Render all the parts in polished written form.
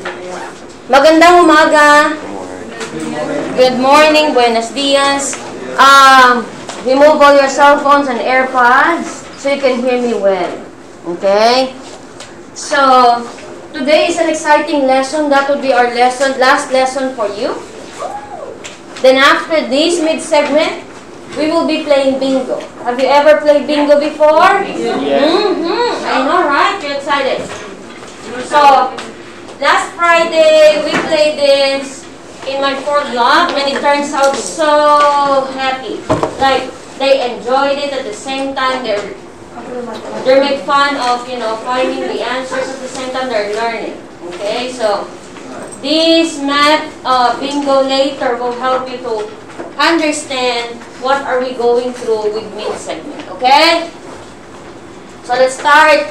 Magandang umaga. Good morning. Buenos dias. Remove all your cell phones and AirPods so you can hear me well. Okay? So, today is an exciting lesson. That will be our last lesson for you. Then after this mid-segment, we will be playing bingo. Have you ever played bingo before? Yes. I know, right? You're excited. So, last Friday, we played this in my fourth block, and it turns out so happy. Like, they enjoyed it at the same time. They make fun of, finding the answers at the same time they're learning. Okay, so this math bingo later will help you to understand what are we going through with mid-segment. Okay? So let's start.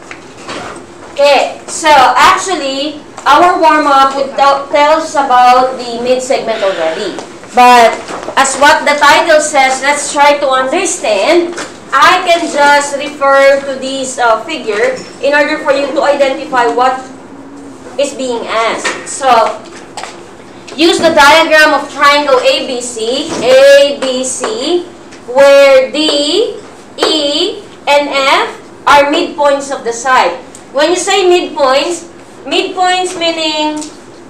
Okay, so actually, our warm-up tells about the mid-segment already. But as what the title says, let's try to understand. I can just refer to this figure in order for you to identify what is being asked. So, use the diagram of triangle ABC, where D, E, and F are midpoints of the side. When you say midpoints meaning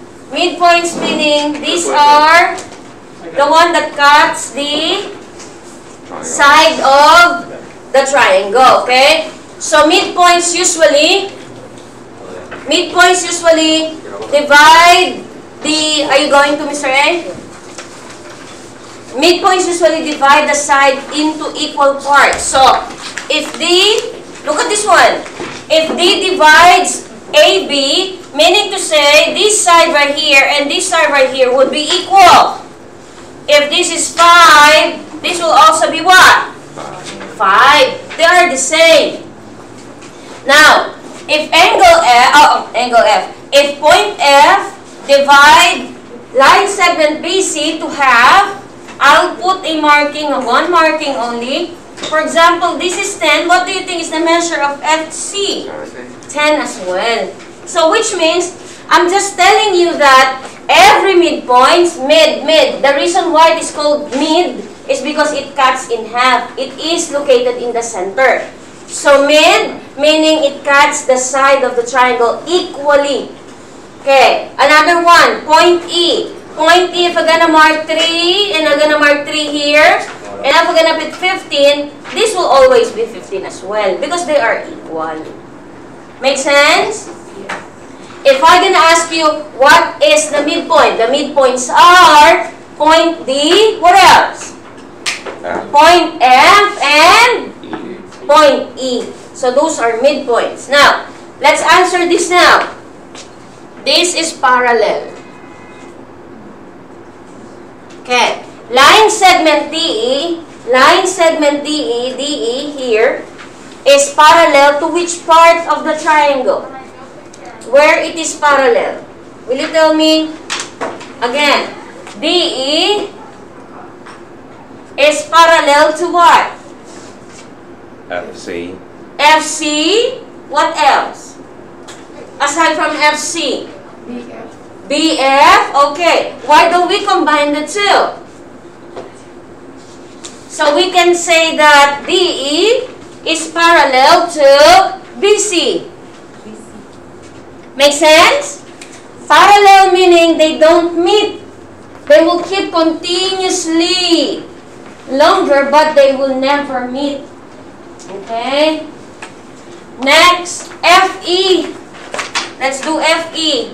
these are the one that cuts the side of the triangle, okay? So midpoints usually divide the, are you going to Mr. A? Midpoints usually divide the side into equal parts. So if D, look at this one. If D divides AB, meaning to say this side right here and this side right here would be equal. If this is 5, this will also be what? 5. They are the same. Now, if if point F divide line segment BC to half, I'll put a marking, one marking only. For example, this is 10. What do you think is the measure of FC? 10 as well. So which means, I'm just telling you that every midpoint, the reason why it is called mid is because it cuts in half. It is located in the center. So mid, meaning it cuts the side of the triangle equally. Okay, another one, point E. Point E, if I'm gonna mark 3, and I'm gonna mark 3 here, and if I'm gonna put 15, this will always be 15 as well, because they are equal. Make sense? If I'm gonna ask you, what is the midpoint? The midpoints are point D, what else? Point F and point E. So those are midpoints. Now, let's answer this now. This is parallel. Okay. Line segment DE here is parallel to which part of the triangle? Where it is parallel? Will you tell me? Again, DE is parallel to what? FC. FC, what else? Aside from FC? BF, okay. Why don't we combine the two? So we can say that DE is parallel to BC. Make sense? Parallel meaning they don't meet. They will keep continuously longer, but they will never meet. Okay? Next, FE. Let's do FE.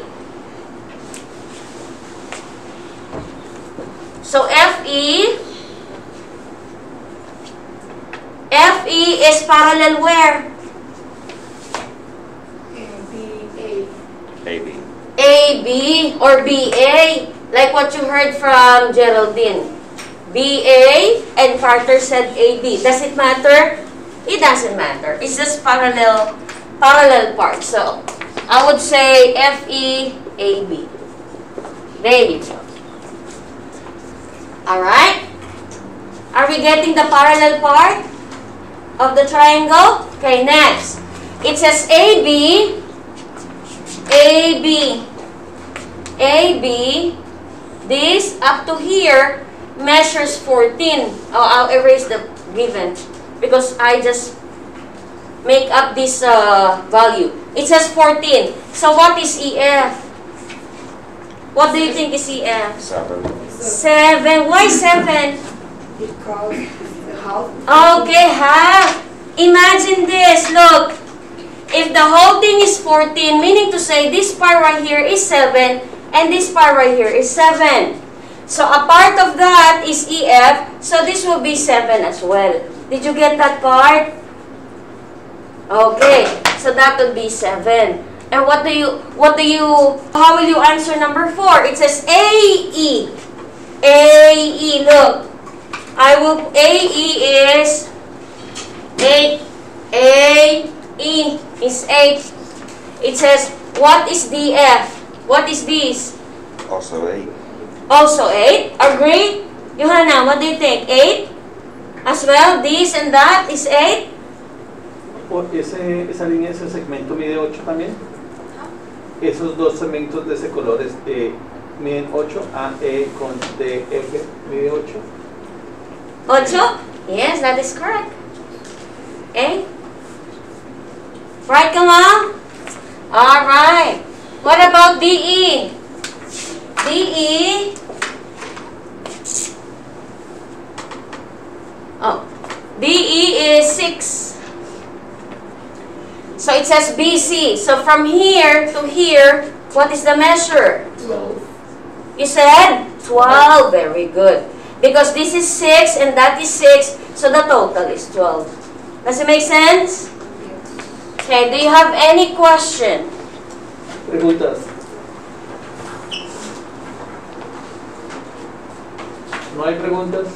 So FE is parallel where? AB. AB or BA, like what you heard from Geraldine. BA and Carter said AB. Does it matter? It doesn't matter. It's just parallel parts. So I would say FE, AB. There you go. Alright? Are we getting the parallel part of the triangle? Okay, next. It says AB, AB, this up to here measures 14. Oh, I'll erase the given because I just make up this value. It says 14. So what is EF? What do you think is EF? 7. 7. Why 7? Because the half. Okay, half. Imagine this. Look. If the whole thing is 14, meaning to say this part right here is 7 and this part right here is 7. So a part of that is EF, so this will be 7 as well. Did you get that part? Okay, so that would be 7. And how will you answer number 4? It says AE. AE, look. AE is 8. AE is 8. It says, what is DF? What is this? Also 8. Also 8. Agree? Johanna, what do you think? 8? As well, this and that is 8? Esa línea, ese segmento mide 8 también. Esos dos segmentos de ese color miden 8. AE con DF mide 8. 8? Yes, that is correct. Okay? Right, come on? Alright. What about DE? DE? Oh. DE is 6. So it says BC. So from here to here, what is the measure? 12. You said 12. Very good. Because this is 6 and that is 6, so the total is 12. Does it make sense? Okay, do you have any question? Preguntas. ¿No hay preguntas?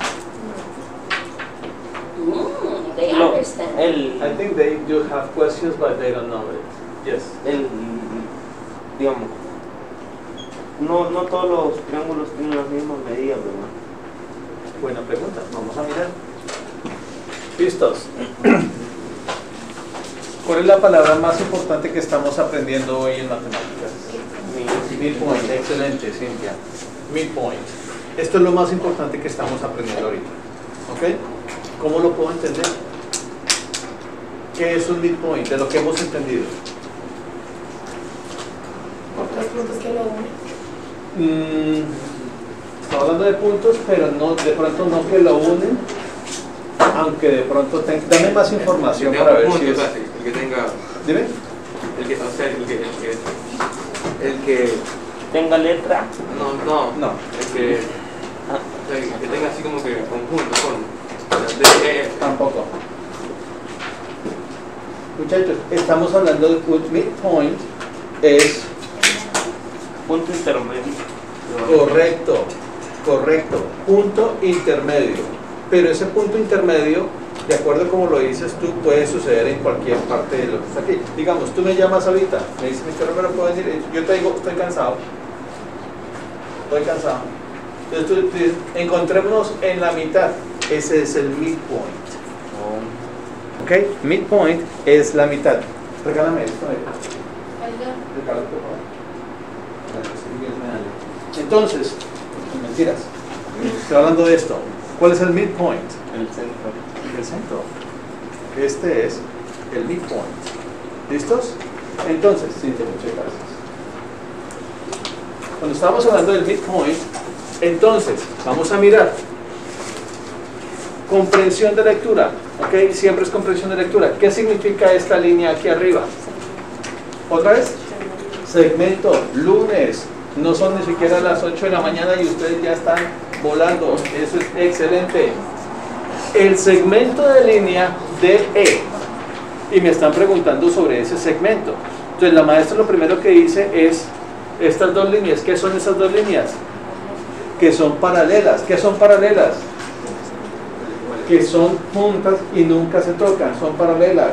They understand. I think they do have questions, but they don't know it. Yes. Digamos, no todos los triángulos tienen las mismas medidas, ¿verdad? Buena pregunta. Vamos a mirar. ¿Listos? ¿Cuál es la palabra más importante que estamos aprendiendo hoy en matemáticas? Midpoint. Excelente, Cintia. Midpoint. Esto es lo más importante que estamos aprendiendo ahorita. ¿Ok? ¿Cómo lo puedo entender? ¿Qué es un midpoint? De lo que hemos entendido. Otros puntos que lo unen. Estamos hablando de puntos, pero no, de pronto no que lo unen, aunque de pronto dame más información para ver si es. El que tenga. Dime. El que Tenga letra. No. No. El que tenga así como que conjunto con. Tampoco. Muchachos, estamos hablando de un midpoint es Punto intermedio. correcto, punto intermedio. Pero ese punto intermedio, de acuerdo a como lo dices tú, puede suceder en cualquier parte de lo que está aquí. Digamos, tú me llamas ahorita, me dices, Mr. Romero, ¿puedo decir? Yo te digo, estoy cansado. Entonces tú dices, encontrémonos en la mitad. Ese es el midpoint. Ok, midpoint es la mitad. Regálame esto. Regálate, por favor. Entonces, mentiras. Estoy hablando de esto. ¿Cuál es el midpoint? El centro. El centro. Este es el midpoint. ¿Listos? Entonces, Cintia, muchas gracias. Cuando estamos hablando del midpoint, entonces, vamos a mirar. Comprensión de lectura. ¿Ok? Siempre es comprensión de lectura. ¿Qué significa esta línea aquí arriba? ¿Otra vez? Segmento, lunes. No son ni siquiera las 8 de la mañana y ustedes ya están volando. Eso es excelente. El segmento de línea DE. Y me están preguntando sobre ese segmento. Entonces la maestra lo primero que dice es estas dos líneas. ¿Qué son esas dos líneas? Que son paralelas. ¿Qué son paralelas? Que son juntas y nunca se tocan. Son paralelas,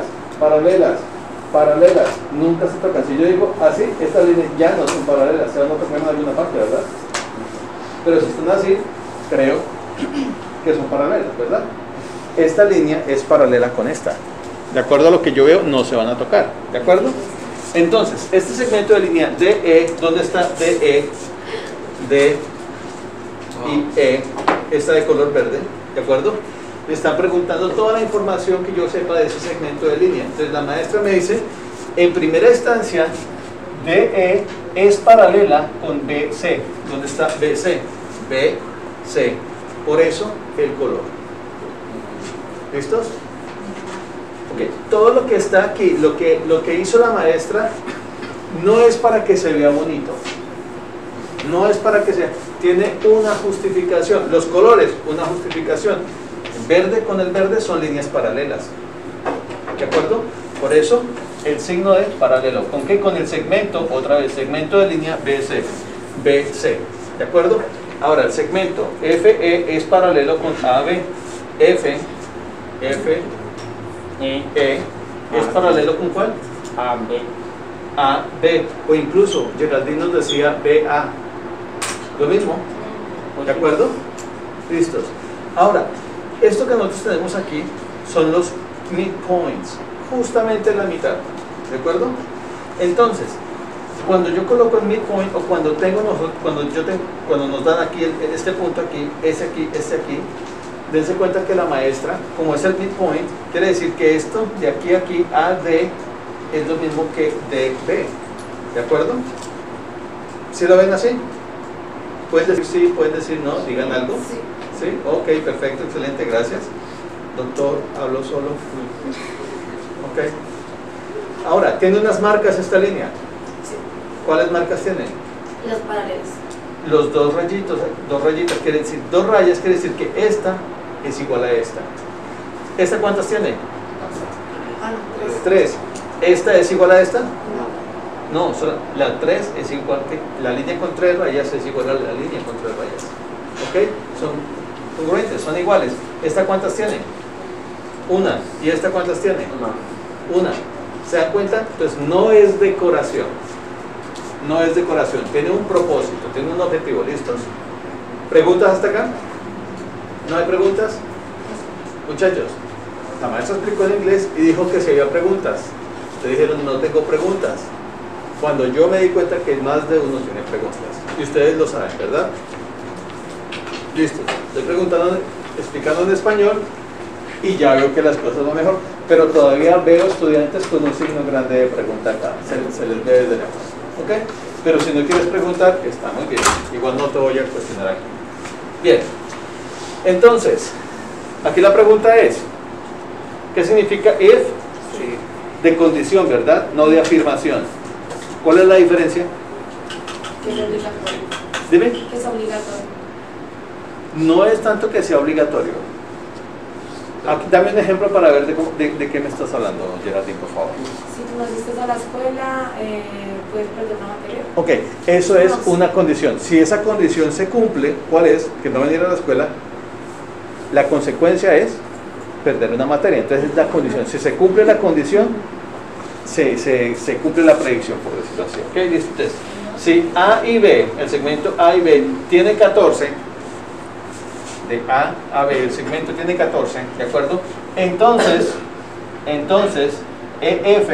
nunca se tocan. Si yo digo así, estas líneas ya no son paralelas, se van a tocar en alguna parte, ¿verdad? Pero si están así, creo que son paralelas, ¿verdad? Esta línea es paralela con esta. De acuerdo a lo que yo veo, no se van a tocar, ¿de acuerdo? Entonces, este segmento de línea DE, ¿dónde está DE? D y E, está de color verde, ¿de acuerdo? Me están preguntando toda la información que yo sepa de ese segmento de línea. Entonces la maestra me dice, en primera instancia, DE es paralela con BC. ¿Dónde está BC? BC. Por eso el color. ¿Listos? Ok. Todo lo que está aquí, lo que hizo la maestra, no es para que se vea bonito. No es para que sea. Tiene una justificación. Los colores, una justificación. Verde con el verde son líneas paralelas. ¿De acuerdo? Por eso el signo de paralelo. ¿Con qué? Con el segmento, otra vez, segmento de línea BC. BC. ¿De acuerdo? Ahora, el segmento FE es paralelo con AB. F, E, ¿es paralelo con cuál? AB. AB. O incluso, Geraldine nos decía BA. Lo mismo. ¿De acuerdo? Listos. Ahora, esto que nosotros tenemos aquí son los midpoints, justamente la mitad, ¿de acuerdo? Entonces, cuando yo coloco el midpoint o cuando nos dan aquí este punto aquí, este aquí, dense cuenta que la maestra, como es el midpoint, quiere decir que esto de aquí a aquí, AD, es lo mismo que DB, ¿de acuerdo? ¿Sí lo ven así? ¿Pueden decir sí? ¿Pueden decir no? Digan algo. Sí. ¿Sí? Ok, perfecto, excelente, gracias. Doctor, hablo solo. Ok. Ahora, ¿tiene unas marcas esta línea? Sí. ¿Cuáles marcas tiene? Los paralelos. Los dos rayitas, quiere decir, dos rayas quiere decir que esta es igual a esta. ¿Esta cuántas tiene? Ah, no, 3. 3. ¿Esta es igual a esta? No. No, la 3 es igual que, la línea con 3 rayas es igual a la línea con 3 rayas. ¿Ok? Son congruentes, son iguales. ¿Esta cuántas tiene? Una. ¿Y esta cuántas tiene? Una. ¿Se dan cuenta? Entonces no es decoración. No es decoración. Tiene un propósito, tiene un objetivo. ¿Listos? ¿Preguntas hasta acá? ¿No hay preguntas? Muchachos, la maestra explicó en inglés y dijo que si había preguntas. Ustedes dijeron no tengo preguntas. Cuando yo me di cuenta que más de uno tiene preguntas. Y ustedes lo saben, ¿verdad? Listo, estoy preguntando, explicando en español y ya veo que las cosas van mejor, pero todavía veo estudiantes con un signo grande de pregunta acá, se les ve desde lejos, ¿ok? Pero si no quieres preguntar, está muy bien, igual no te voy a cuestionar aquí. Bien, entonces, aquí la pregunta es, ¿qué significa if? Sí. De condición, ¿verdad? No de afirmación. ¿Cuál es la diferencia? Que es obligatorio. Dime. Que es obligatorio. No es tanto que sea obligatorio. Aquí, dame un ejemplo para ver de qué me estás hablando, Geraldine, por favor. Si tú no asistes a la escuela, puedes perder una materia. Ok, eso es una condición. Si esa condición se cumple, ¿cuál es? Que no venir a la escuela. La consecuencia es perder una materia. Entonces es la condición. Si se cumple la condición, se cumple la predicción, por decirlo así. Ok, listo. Entonces, si A y B, el segmento A y B tiene 14, de A a B, el segmento tiene 14, ¿de acuerdo? Entonces EF,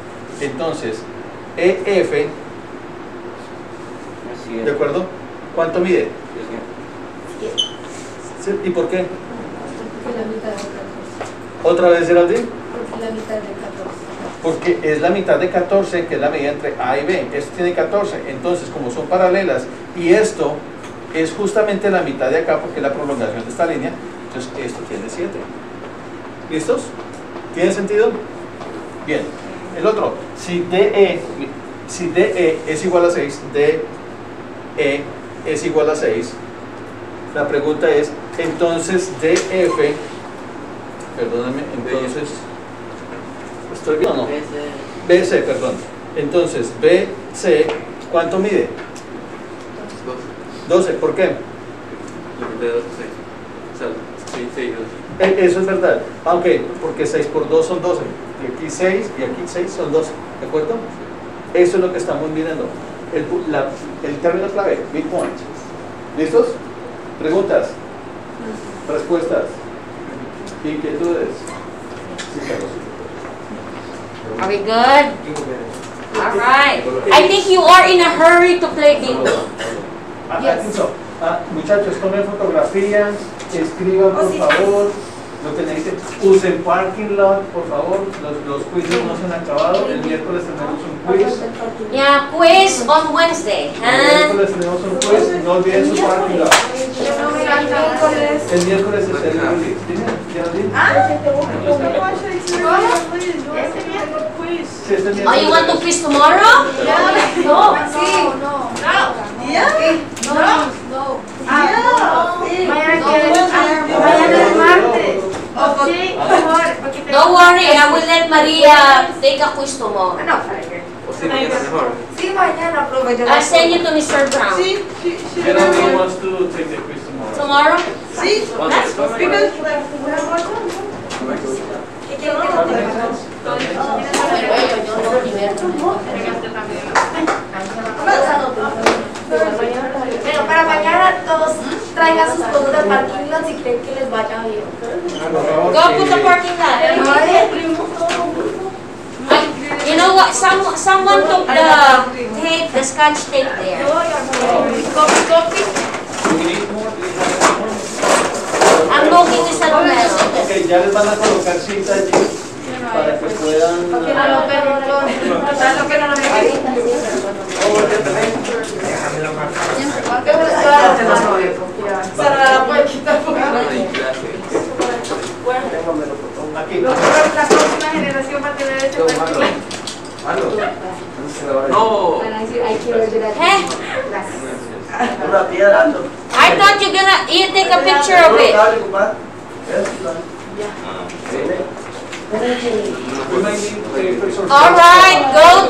¿de acuerdo? ¿Cuánto mide? 7. ¿Sí? ¿Y por qué? Porque la mitad de 14. ¿Otra vez, Geraldine? Porque la mitad de 14. Porque es la mitad de 14, que es la medida entre A y B. Esto tiene 14, entonces como son paralelas, y esto es justamente la mitad de acá, porque es la prolongación de esta línea, entonces esto tiene 7. ¿Listos? ¿Tiene sentido? Bien. El otro, si DE es igual a 6, DE es igual a 6, la pregunta es, entonces DF, perdóname, entonces, ¿estoy bien o no? BC, perdón. Entonces, BC, ¿cuánto mide? 12, ¿por qué? La mitad de 2 es 6. O sea, 6 y 2. Eso es verdad. Ah, ok, porque 6 por 2 son 12. Y aquí 6 y aquí 6 son 12. ¿De acuerdo? Eso es lo que estamos mirando. El término clave, midpoint. ¿Listos? ¿Preguntas? ¿Respuestas? ¿Inquietudes? Sí, Carlos. Are we good? Alright. I think you are in a hurry to play bingo. Atención. Muchachos, tomen fotografías, escriban por favor lo que necesiten. Usen parking lot, por favor. Los quizzes no se han acabado. El miércoles tenemos un quiz. Yeah, quiz on Wednesday. El miércoles tenemos un quiz. No olviden su parking lot. El miércoles es el release. Sí, este miércoles. Oh, you want to quiz tomorrow? No. Mañana es martes. Don't worry, I will let Maria take a quiz tomorrow. O si mañana mejor. Sí, mañana, profe. I'll send you to Mr. Brown. Geraldine wants to take the quiz tomorrow. Tomorrow? Sí. Pero para mañana todos traigan sus cosas de parking lot si creen que les vaya bien. Go put the parking lot. You know what? Someone took the tape, the scotch tape there. I'm looking this at the Ok, ya les van a colocar cita allí para que puedan. Aquí. La próxima generación va a tener ese parking lot. No. Hey, Una piedra. I thought you take a picture of it. We might need papers or Alright,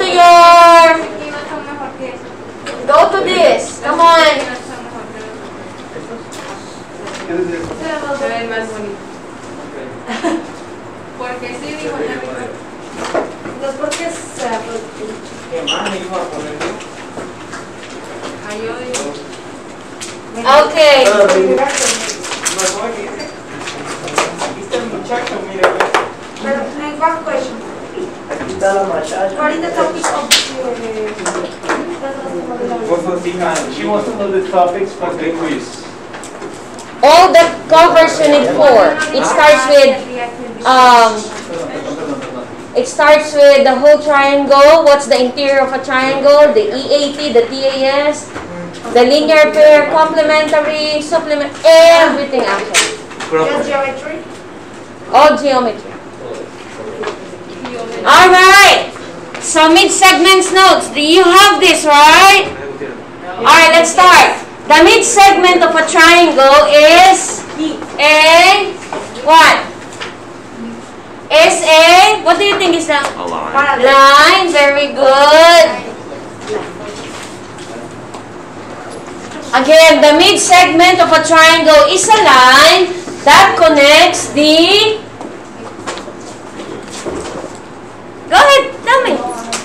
go to this. Come on. Se ven más bonito. Porque sí, dijo no es porque sea ¿Qué más iba a poner? Okay. Aquí está el muchacho, mire. Pero, one question. Aquí está la muchacha. What is the topic of She wants to know the topics for the quiz. All that covers Unit 4. It starts with the whole triangle. What's the interior of a triangle? The EAT, the TAS, the linear pair, complementary, supplement, everything actually. just geometry? All geometry. Alright. So mid-segments notes. Do you have this, right? Alright, let's start. The mid-segment of a triangle is a what? Is a, what do you think is that? A line. Line, very good. Again, the mid-segment of a triangle is a line that connects the... Go ahead, tell me.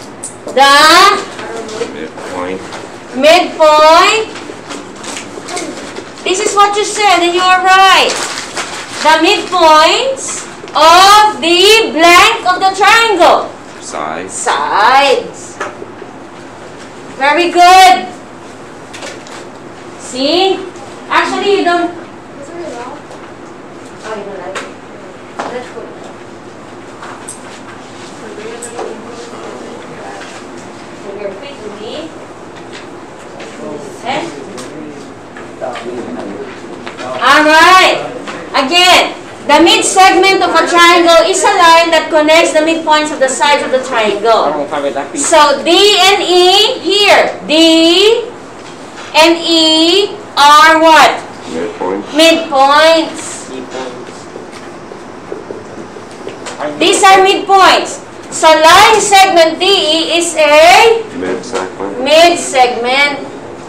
The midpoint. This is what you said, and you are right. The midpoints of the blank of the triangle. Sides. Sides. Very good. See? Actually, you don't... Oh, you don't like it. That's good. So you're fit with me. Okay? Alright. Again, the mid-segment of a triangle is a line that connects the midpoints of the sides of the triangle. So D and E here. D and E are what? Midpoints. These are midpoints. So line segment DE is a mid-segment.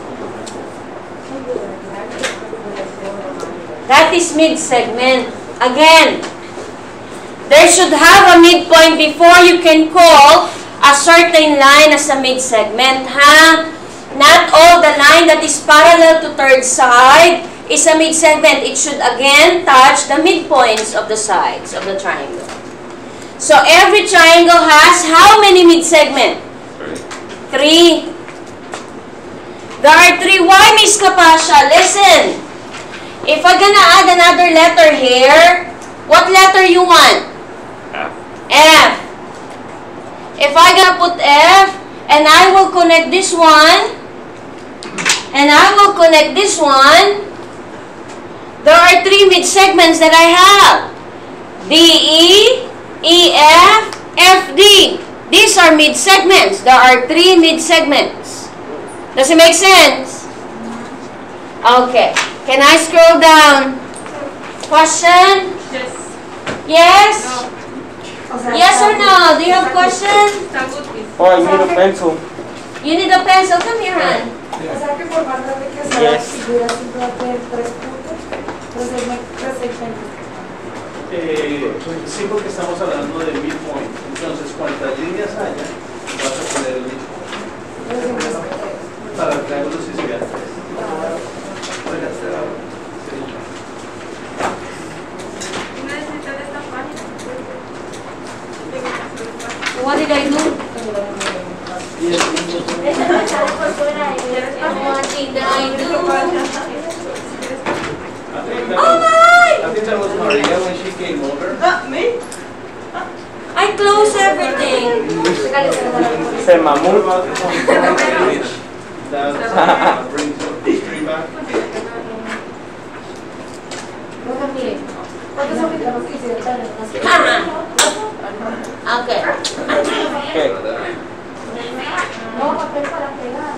That is mid-segment. Again, there should have a midpoint before you can call a certain line as a mid-segment. Not all the line that is parallel to third side is a mid-segment. It should again touch the midpoints of the sides of the triangle. So every triangle has how many mid-segments? 3. There are 3. Why, Miss Kapasha? Listen. If I'm gonna add another letter here, what letter you want? F. If I'm gonna put F, and I will connect this one, and I will connect this one, there are 3 mid-segments that I have. DE, EF, FD. These are mid-segments. There are 3 mid-segments. Does it make sense? Okay. Can I scroll down? Question? Yes. Yes? No. Yes or no? Do you have question? Está good, miss. Oh, I need a pencil. You need a pencil. Come here, hon. O sea que por más grande que sea la Yes. figura siempre va a tener 3 puntos. Entonces no 3 segmentos. Sí, porque estamos hablando de midpoint. Entonces, cuantas líneas haya, vas a poner el midpoint. Para el triángulo sí sería 3. Necesitas esta página. What did I do? What did I do? I think that was Maria when she came over. Me? I close everything. Se mamut. That brings the history back. ¿Cuántos africanos quisieron tener una Ajá. Okay. Okay. No, papel para pegar.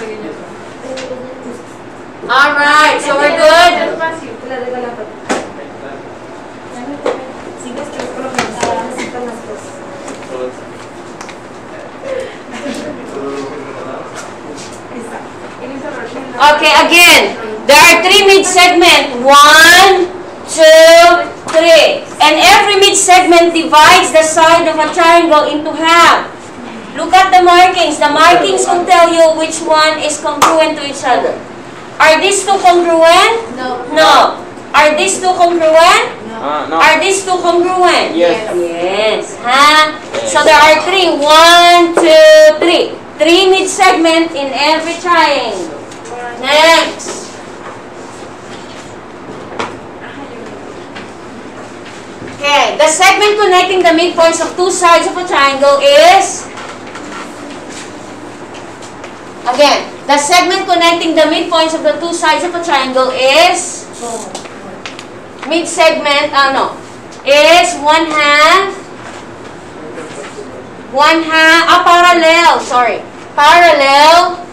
All right. So we're good. La regala papel. Si ves que es por lo menos necesitan las cosas. Okay, again, there are 3 mid-segment. 1, 2, 3. And every mid-segment divides the side of a triangle into half. Look at the markings. The markings will tell you which one is congruent to each other. Are these 2 congruent? No. No. Are these 2 congruent? No. Are these 2 congruent? Yes. Yes. Huh? So there are 3. 1, 2, 3. 3 mid-segment in every triangle. Next. Okay, the segment connecting the midpoints of 2 sides of a triangle is, again, the segment connecting the midpoints of the 2 sides of a triangle is, mid-segment, is 1/2, parallel, parallel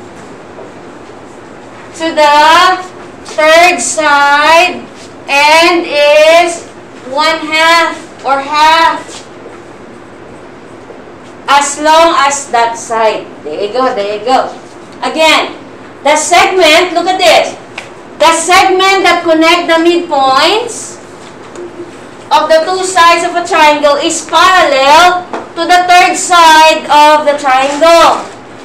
to the 3rd side and is 1/2 or half as long as that side. There you go, there you go. Again, the segment, look at this. The segment that connect the midpoints of the 2 sides of a triangle is parallel to the 3rd side of the triangle.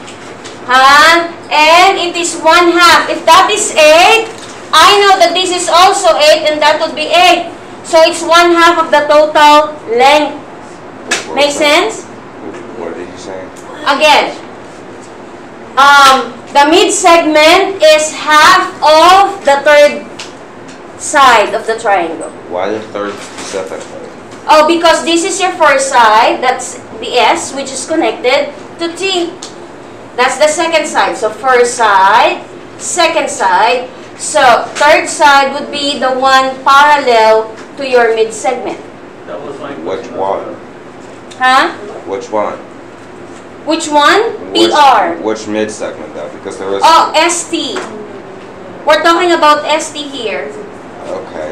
And it is 1/2. If that is 8, I know that this is also 8 and that would be 8. So it's 1/2 of the total length. Make sense? What did you say? Again, the mid-segment is half of the 3rd side of the triangle. Why the 3rd specifically? Oh, because this is your first side, that's the S, which is connected to T. That's the 2nd side. So first side, 2nd side. So 3rd side would be the one parallel to your mid-segment. That was my Which question. one? Huh? Which one? Which one? PR. Which mid-segment though? Because there was... Oh, ST. We're talking about ST here. Okay.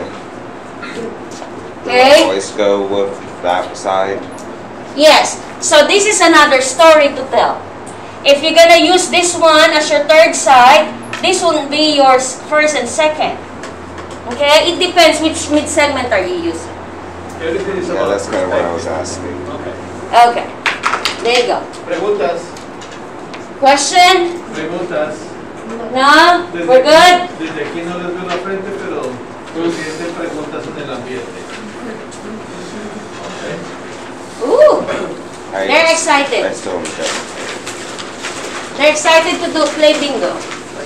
Okay? Always go with that side. Yes. So this is another story to tell. If you're gonna use this one as your 3rd side, this will be your 1st and 2nd. Okay? It depends which mid-segment are you using. Everything is Yeah, about that's kind of what I was perspective. asking. Okay. Okay. There you go. Preguntas. Question? Preguntas. No? We're good? Desde aquí no les veo la frente, pero tienen preguntas en el ambiente. Okay. Ooh. I They're excited. I still am good. They're excited to play bingo.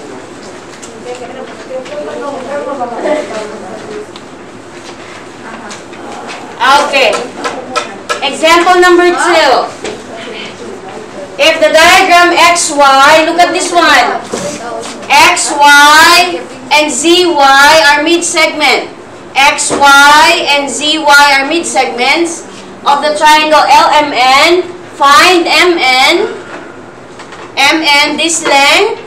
Okay. Example number 2. If the diagram XY, look at this one. XY and ZY are mid-segment. XY and ZY are mid-segments of the triangle LMN. Find MN. MN, this length.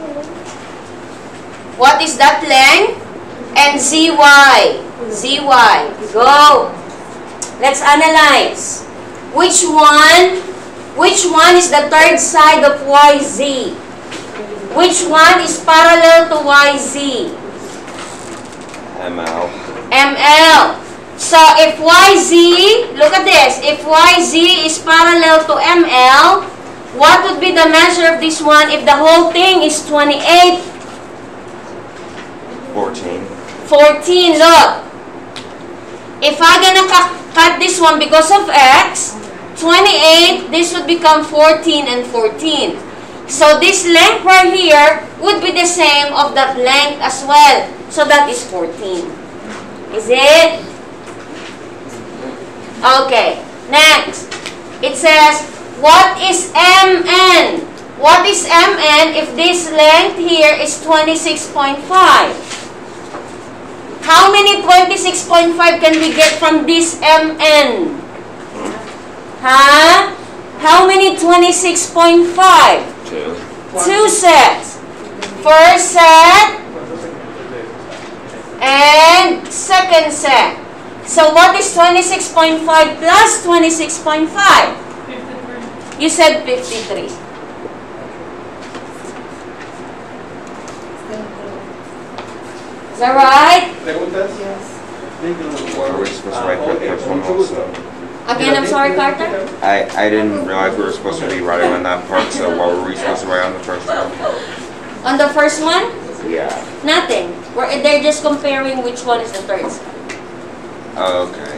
What is that length? And ZY. ZY. Go. Let's analyze. Which one is the third side of YZ? Which one is parallel to YZ? ML. ML. So if YZ, look at this, if YZ is parallel to ML, what would be the measure of this one if the whole thing is 28? 14. 14, look. If I'm gonna cut this one because of X, 28, this would become 14 and 14. So this length right here would be the same of that length as well. So that is 14. Is it? Okay. Next. It says, what is MN? What is MN if this length here is 26.5? How many 26.5 can we get from this MN? Huh? How many 26.5? 2. 2 sets. First set and second set. So what is 26.5 plus 26.5? You said 53. Is that right? ¿Preguntas? What are we supposed to write for the first one also? Again, I'm sorry, Carter. I didn't realize we were supposed to be writing on that part, so what were we supposed to write on the first one? On the first one, Yeah. nothing. They're just comparing which one is the third set. Okay.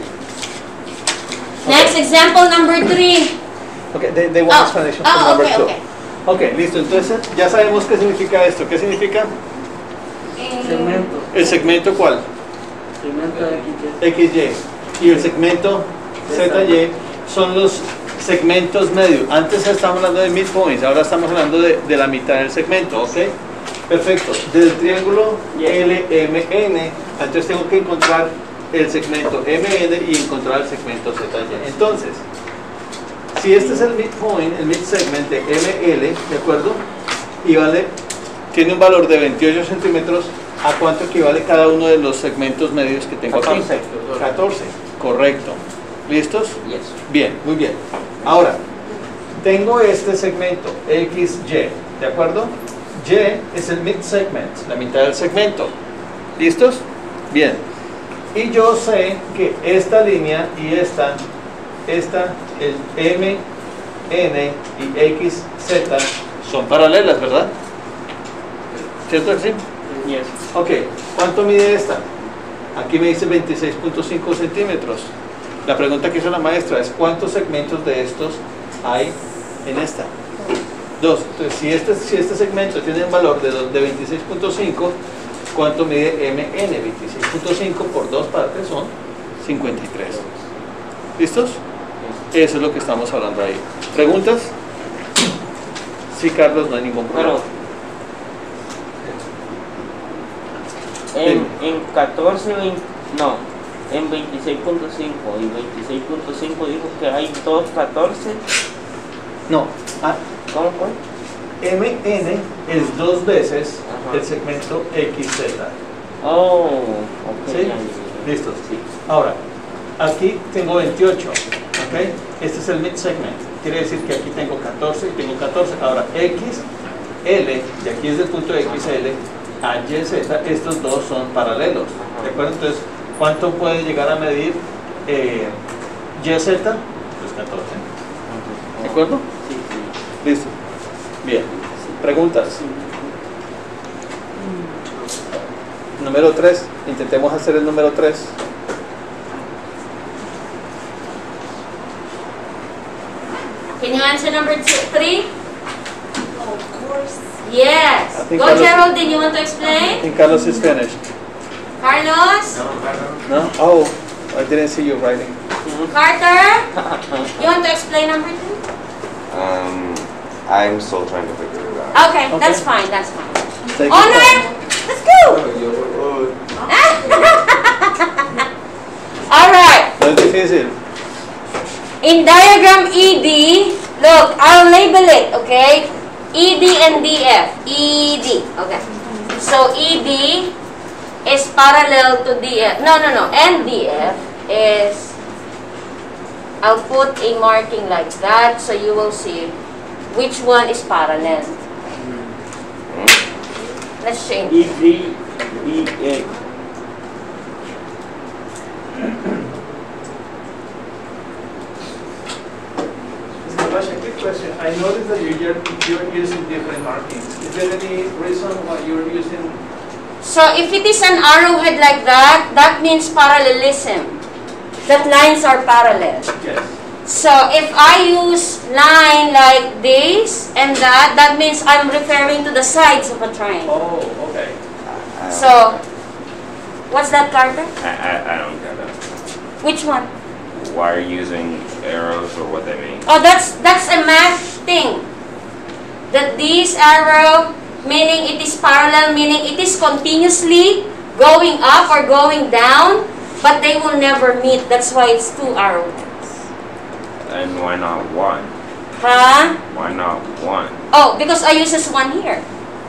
Next, example number 3. Okay, they want explanation for number 2. Okay. Ok, listo. Entonces, ya sabemos qué significa esto. ¿Qué significa? Segmento. ¿El segmento cuál? Segmento XY. Y el segmento ZY son los segmentos medios. Antes estábamos hablando de midpoints, ahora estamos hablando de la mitad del segmento, ¿ok? Perfecto. Del triángulo LMN, entonces tengo que encontrar el segmento MN y encontrar el segmento ZY. Entonces, si este es el midpoint, el mid-segment de ML, ¿de acuerdo? Y tiene un valor de 28 centímetros, ¿a cuánto equivale cada uno de los segmentos medios que tengo aquí? 14. Correcto. ¿Listos? Yes. Bien, muy bien. Ahora, tengo este segmento XY, ¿de acuerdo? Y es el mid-segment, la mitad del segmento. ¿Listos? Bien. Y yo sé que esta línea y esta, el M, N y X, Z son paralelas, ¿verdad? ¿Cierto que sí? Yes. Ok, ¿cuánto mide esta? Aquí me dice 26.5 centímetros. La pregunta que hizo la maestra es ¿cuántos segmentos de estos hay en esta? 2. Entonces, si este segmento tiene un valor de 26.5, ¿cuánto mide MN? 26.5 por 2 partes son 53. ¿Listos? Eso es lo que estamos hablando ahí. ¿Preguntas? Sí, Carlos, no hay ningún problema. En 14, no, en 26.5 y 26.5 dijo que hay 2.14. No. ¿Cómo fue? MN es 2 veces Ajá. el segmento XZ. Oh, ok. ¿Sí? ¿Listos? Ahora, aquí tengo 28. ¿Ok? Este es el mid-segment. Quiere decir que aquí tengo 14 y tengo 14. Ahora, XL, y aquí es del punto XL a YZ, estos dos son paralelos. ¿De acuerdo? Entonces, ¿cuánto puede llegar a medir YZ? Pues 14. ¿De acuerdo? Sí, sí. Listo. Bien. ¿Preguntas? Número 3. Intentemos hacer el número 3. Can you answer number 3? Yes. I think Go, Carlos- Geraldine, you want to I explain? think Carlos is finished. Carlos? No? Oh, I didn't see you writing. Carter? You want to explain number 2? I'm still trying to figure it out. Okay, Okay. that's fine, that's fine. Take your Honor, time. let's go! Alright, No es difícil. in diagram ED, look, I'll label it, okay? ED and DF. ED, okay. So ED is parallel to DF. No, and DF is, I'll put a marking like that so you will see which one is parallel. Let's change. E3, E8. Sebastian, quick question. I noticed that you're using different markings. Is there any reason why you're using? So if it is an arrowhead like that, that means parallelism. That lines are parallel. Yes. So if I use line like this and that, that means I'm referring to the sides of a triangle. Oh, okay. So, what's that, Carter? I don't get it. Which one? Why are you using arrows or what they mean? Oh, that's a math thing. That this arrow, meaning it is parallel, meaning it is continuously going up or going down, but they will never meet. That's why it's 2 arrowheads. And why not one? Huh? Why not one? Oh, because I uses one here.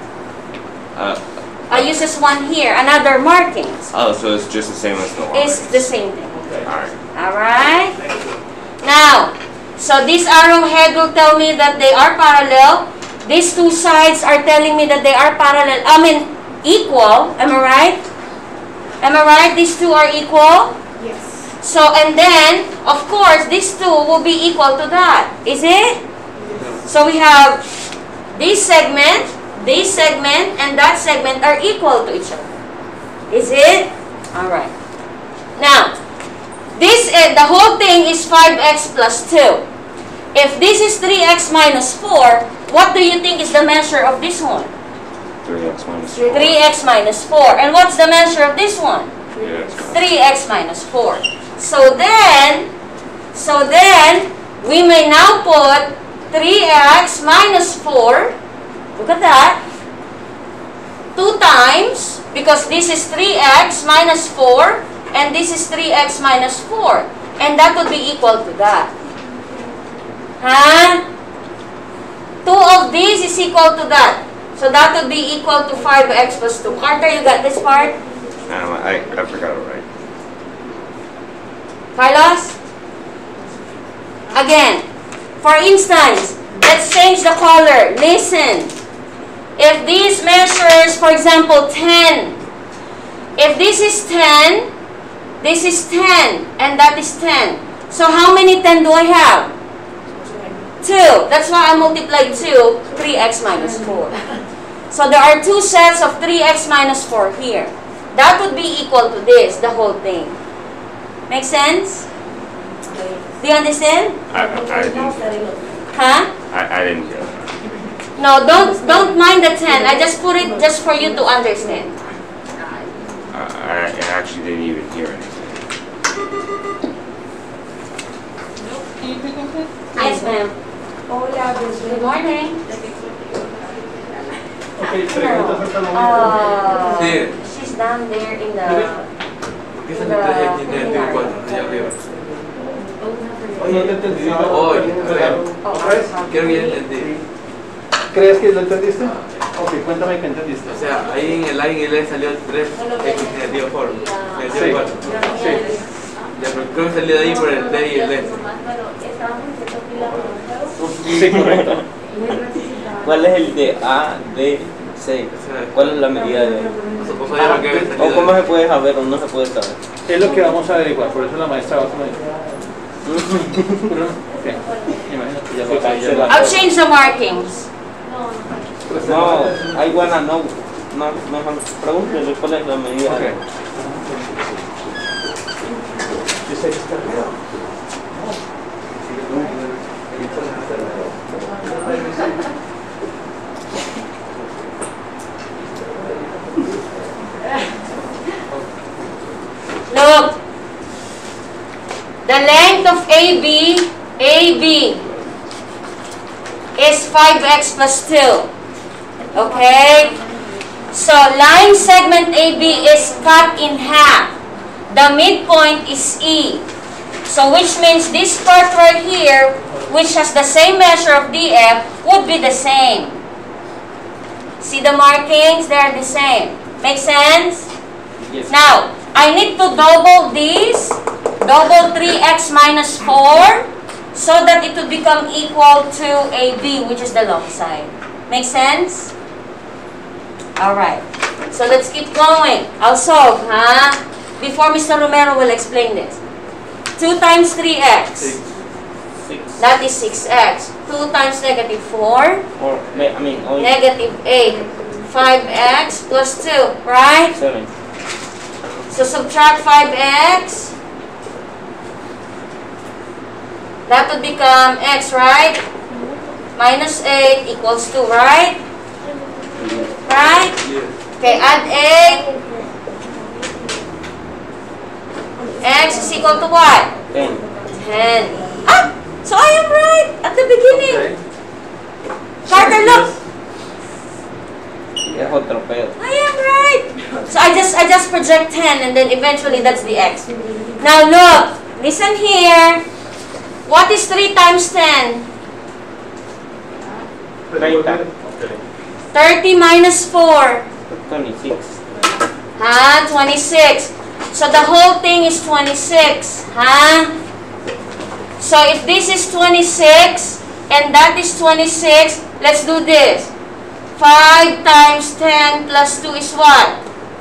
I uses one here. Another markings. Oh, so it's just the same as the line. It's the same thing. Alright. Alright? Now, so this arrowhead will tell me that they are parallel. These 2 sides are telling me that they are parallel. I mean, equal. Am I right? Am I right? These 2 are equal? Yes. So, and then, of course, these 2 will be equal to that. Is it? So, we have this segment, and that segment are equal to each other. Is it? Alright. Now, the whole thing is 5x plus 2. If this is 3x minus 4, what do you think is the measure of this one? 3x minus 4. 3x minus 4. And what's the measure of this one? 3x minus 4. So then, we may now put 3x minus 4, look at that, 2 times, because this is 3x minus 4, and this is 3x minus 4. And that would be equal to that. Huh? 2 of these is equal to that. So that would be equal to 5x plus 2. Carter, you got this part? I forgot it right. Carlos? Again, for instance, let's change the color. Listen. If this measures, for example, 10. If this is 10, this is 10, and that is 10. So how many 10 do I have? 2. That's why I multiplied 2, 3x minus 4. So there are 2 sets of 3x minus 4 here. That would be equal to this, the whole thing. Make sense? Do you understand? I didn't. Huh? I didn't get it. No, don't mind the 10. I just put it just for you to understand. I actually didn't even hear anything. Yes, ma'am. Hola, Good morning. Okay, preguntas hasta el momento. Sí. She's down there in the... ¿Por qué sale 3 aquí negativo 4 allá arriba? No te entendí. Oye, Oh, ¿Otra vez? quiero que ya entendí. ¿Crees que lo entendiste? Ok, cuéntame que entendiste. O sea, ahí en el A y en el E salió 3x negativo 4. Negativo Sí. 4. Sí. Ya, pero creo que salió de ahí por el D y el E. Sí, correcto. ¿Cuál es el de A, D, C? ¿Cuál es la medida de O sea, ya lo que había o salido cómo de se puede saber o no se puede saber? Es lo que vamos a averiguar, por eso la maestra va a comer. Ok, me imagino que ya lo va a I'll change the markings. No, I wanna know. No, mejor pregúntale cuál es la medida. Ok. Dice que está arriba. The length of AB is 5x plus 2. Okay? So, line segment AB is cut in half. The midpoint is E. So, which means this part right here, which has the same measure of DF, would be the same. See the markings? They're the same. Make sense? Yes. Now, I need to double this. Double 3x minus 4 so that it will become equal to AB, which is the long side. Make sense? Alright. So, let's keep going. I'll solve, huh? Before Mr. Romero will explain this. 2 times 3x. 6. That is 6x. 2 times negative 4. Negative 8. 5x plus 2, right? 7. So subtract 5x. That would become x, right? Minus 8 equals 2, right? Right? Okay, add 8. X is equal to what? 10. 10. Ah! So I am right at the beginning. Carter, look. Es otro pedo. I am right. So I just project 10 and then eventually that's the x. Now look, listen here. What is 3 times 10? 30. 30 minus 4. 26. 26. So the whole thing is 26. So if this is 26 and that is 26, let's do this. 5 times 10 plus 2 is what?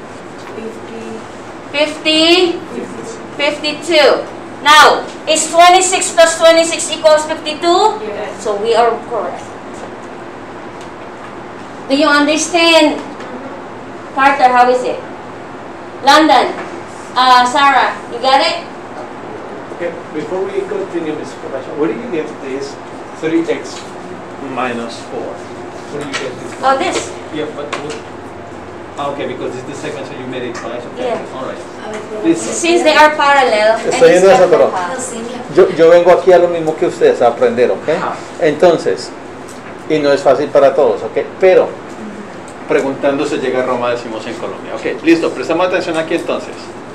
50. 52. Now, is 26 plus 26 equals 52? Yes. So we are correct. Do you understand? Carter, how is it? London. Sarah, you got it? Okay, before we continue, Ms. Professor, where do you get this 3x minus 4? Where do you get this? Oh, this. Yeah, but okay, because it's the segment, so you made it twice. Okay, Yeah. all right. A ver, This, Since they are parallel, and Estoy it's en eso, left pero- and half. no, sí, Yo vengo aquí a lo mismo que ustedes, a aprender, ¿ok? Ah. Entonces, y no es fácil para todos, ¿ok? Pero, preguntando se llega a Roma, decimos en Colombia. Ok, listo, prestamos atención aquí entonces.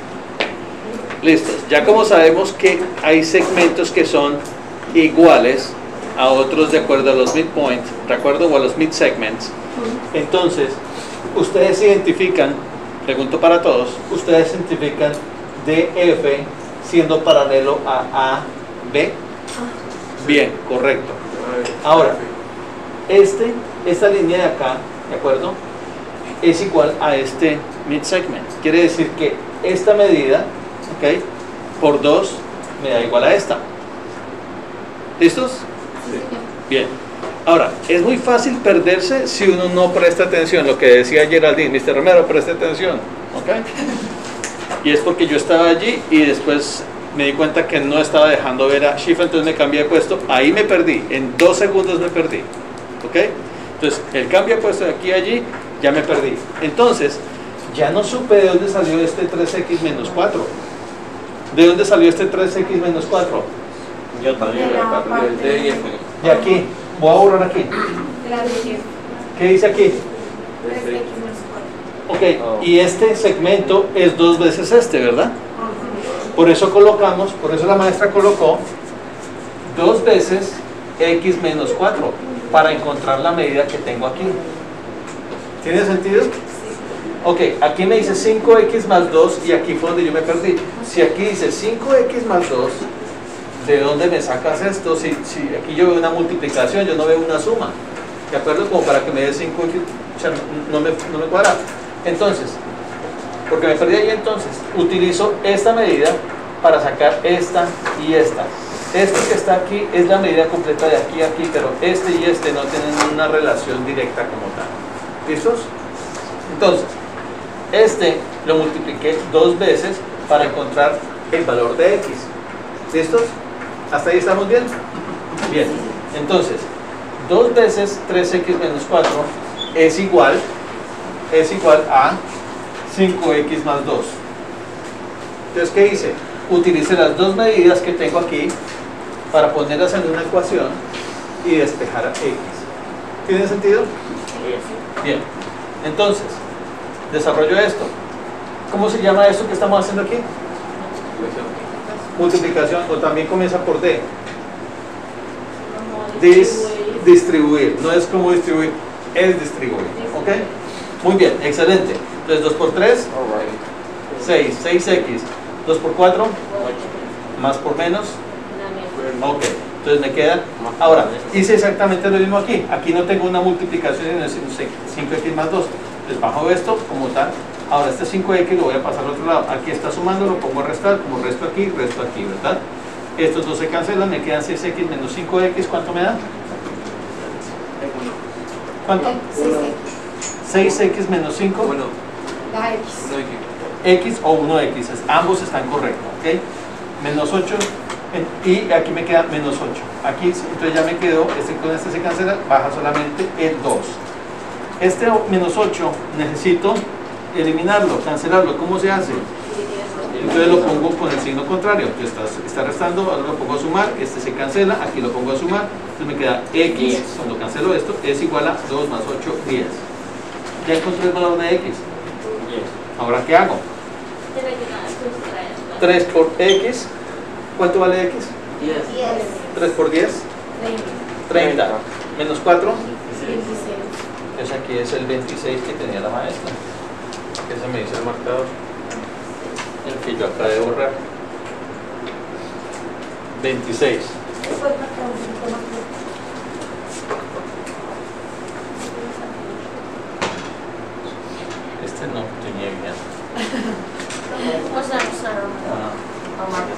Listos, ya como sabemos que hay segmentos que son iguales a otros de acuerdo a los midpoints, de acuerdo o a los mid-segments, entonces, ustedes identifican, pregunto para todos, ustedes identifican DF siendo paralelo a AB. Bien, correcto. Ahora, esta línea de acá, ¿de acuerdo? Es igual a este mid-segment. Quiere decir que esta medida, ¿ok? Por 2 me da igual a esta. ¿Listos? Sí. Bien. Ahora, es muy fácil perderse si uno no presta atención. Lo que decía Geraldine, Mr. Romero, preste atención. ¿Ok? Y es porque yo estaba allí y después me di cuenta que no estaba dejando ver a Shifa, entonces me cambié de puesto. Ahí me perdí. En 2 segundos me perdí. ¿Ok? Entonces, el cambio de puesto de aquí a allí, ya me perdí. Entonces, ya no supe de dónde salió este 3x menos 4. ¿De dónde salió este 3x menos 4? Yo también De la lo parte de DF. de aquí, voy a borrar aquí. de la de ¿Qué dice aquí? 3x menos 4. Ok, y este segmento es 2 veces este, ¿verdad? Por eso colocamos, por eso la maestra colocó 2 veces x menos 4 para encontrar la medida que tengo aquí. ¿Tiene sentido? Ok, aquí me dice 5x más 2 y aquí fue donde yo me perdí. Si aquí dice 5x más 2, ¿de dónde me sacas esto? Si aquí yo veo una multiplicación, yo no veo una suma. ¿De acuerdo? Como para que me dé 5x, o sea, no me cuadra. Entonces, porque me perdí ahí, entonces utilizo esta medida para sacar esta y esta. Este que está aquí es la medida completa de aquí a aquí, pero este y este no tienen una relación directa como tal. ¿Listos? Entonces, este lo multipliqué 2 veces para encontrar el valor de x. ¿Listos? ¿Hasta ahí estamos bien? Bien. Entonces, 2 veces 3x menos 4 es igual a 5x más 2. Entonces, ¿qué hice? utilice las dos medidas que tengo aquí para ponerlas en una ecuación y despejar a X. ¿Tiene sentido? Bien. Entonces, desarrollo esto. ¿Cómo se llama esto que estamos haciendo aquí? Multiplicación, o también comienza por D. Distribuir. No es como distribuir, es distribuir. ¿Ok? Muy bien, excelente. Entonces 2 por 3, 6. 6x. 2 por 4, más por menos. Ok, entonces me queda. Ahora, hice exactamente lo mismo aquí. Aquí no tengo una multiplicación, sino 5x más 2. Les bajo esto como tal. Ahora este 5x lo voy a pasar al otro lado. Aquí está sumando, lo pongo a restar, como resto aquí, ¿verdad? Estos dos se cancelan, me quedan 6x menos 5x. ¿Cuánto me da? ¿Cuánto? 6x menos 5. Bueno, La X. X. X o 1x, ambos están correctos, ¿ok? Menos 8, y aquí me queda menos 8. Aquí, entonces ya me quedó, con este se cancela, baja solamente el 2. Este menos 8 necesito eliminarlo, cancelarlo. ¿Cómo se hace? Entonces lo pongo con el signo contrario. Entonces está restando, ahora lo pongo a sumar, este se cancela, aquí lo pongo a sumar, entonces me queda X, cuando cancelo esto, es igual a 2 más 8, 10. Ya encontré el valor de X. Ahora, ¿qué hago? 3 por X, ¿cuánto vale X? 10. 3 por 10, 30. Menos 4, 26. pues aquí es el 26 que tenía la maestra. Ese me dice el marcador. El que yo acabé de borrar. 26. Este no tenía bien. What's that? What's that? Oh, marker.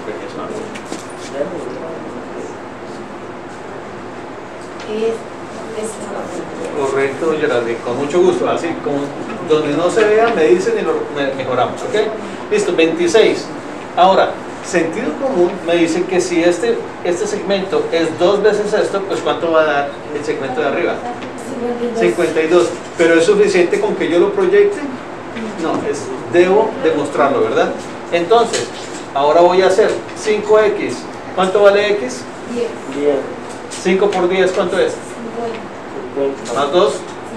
Correcto, Geraldine, con mucho gusto. Así como donde no se vea, me dicen y lo mejoramos. ¿Ok? Listo, 26. Ahora, sentido común me dice que si este segmento es 2 veces esto, pues ¿cuánto va a dar el segmento de arriba? 52. ¿Pero es suficiente con que yo lo proyecte? No, debo demostrarlo, ¿verdad? Entonces, ahora voy a hacer 5x. ¿Cuánto vale x? 10. 5 por 10, ¿cuánto es? 50. Más 2,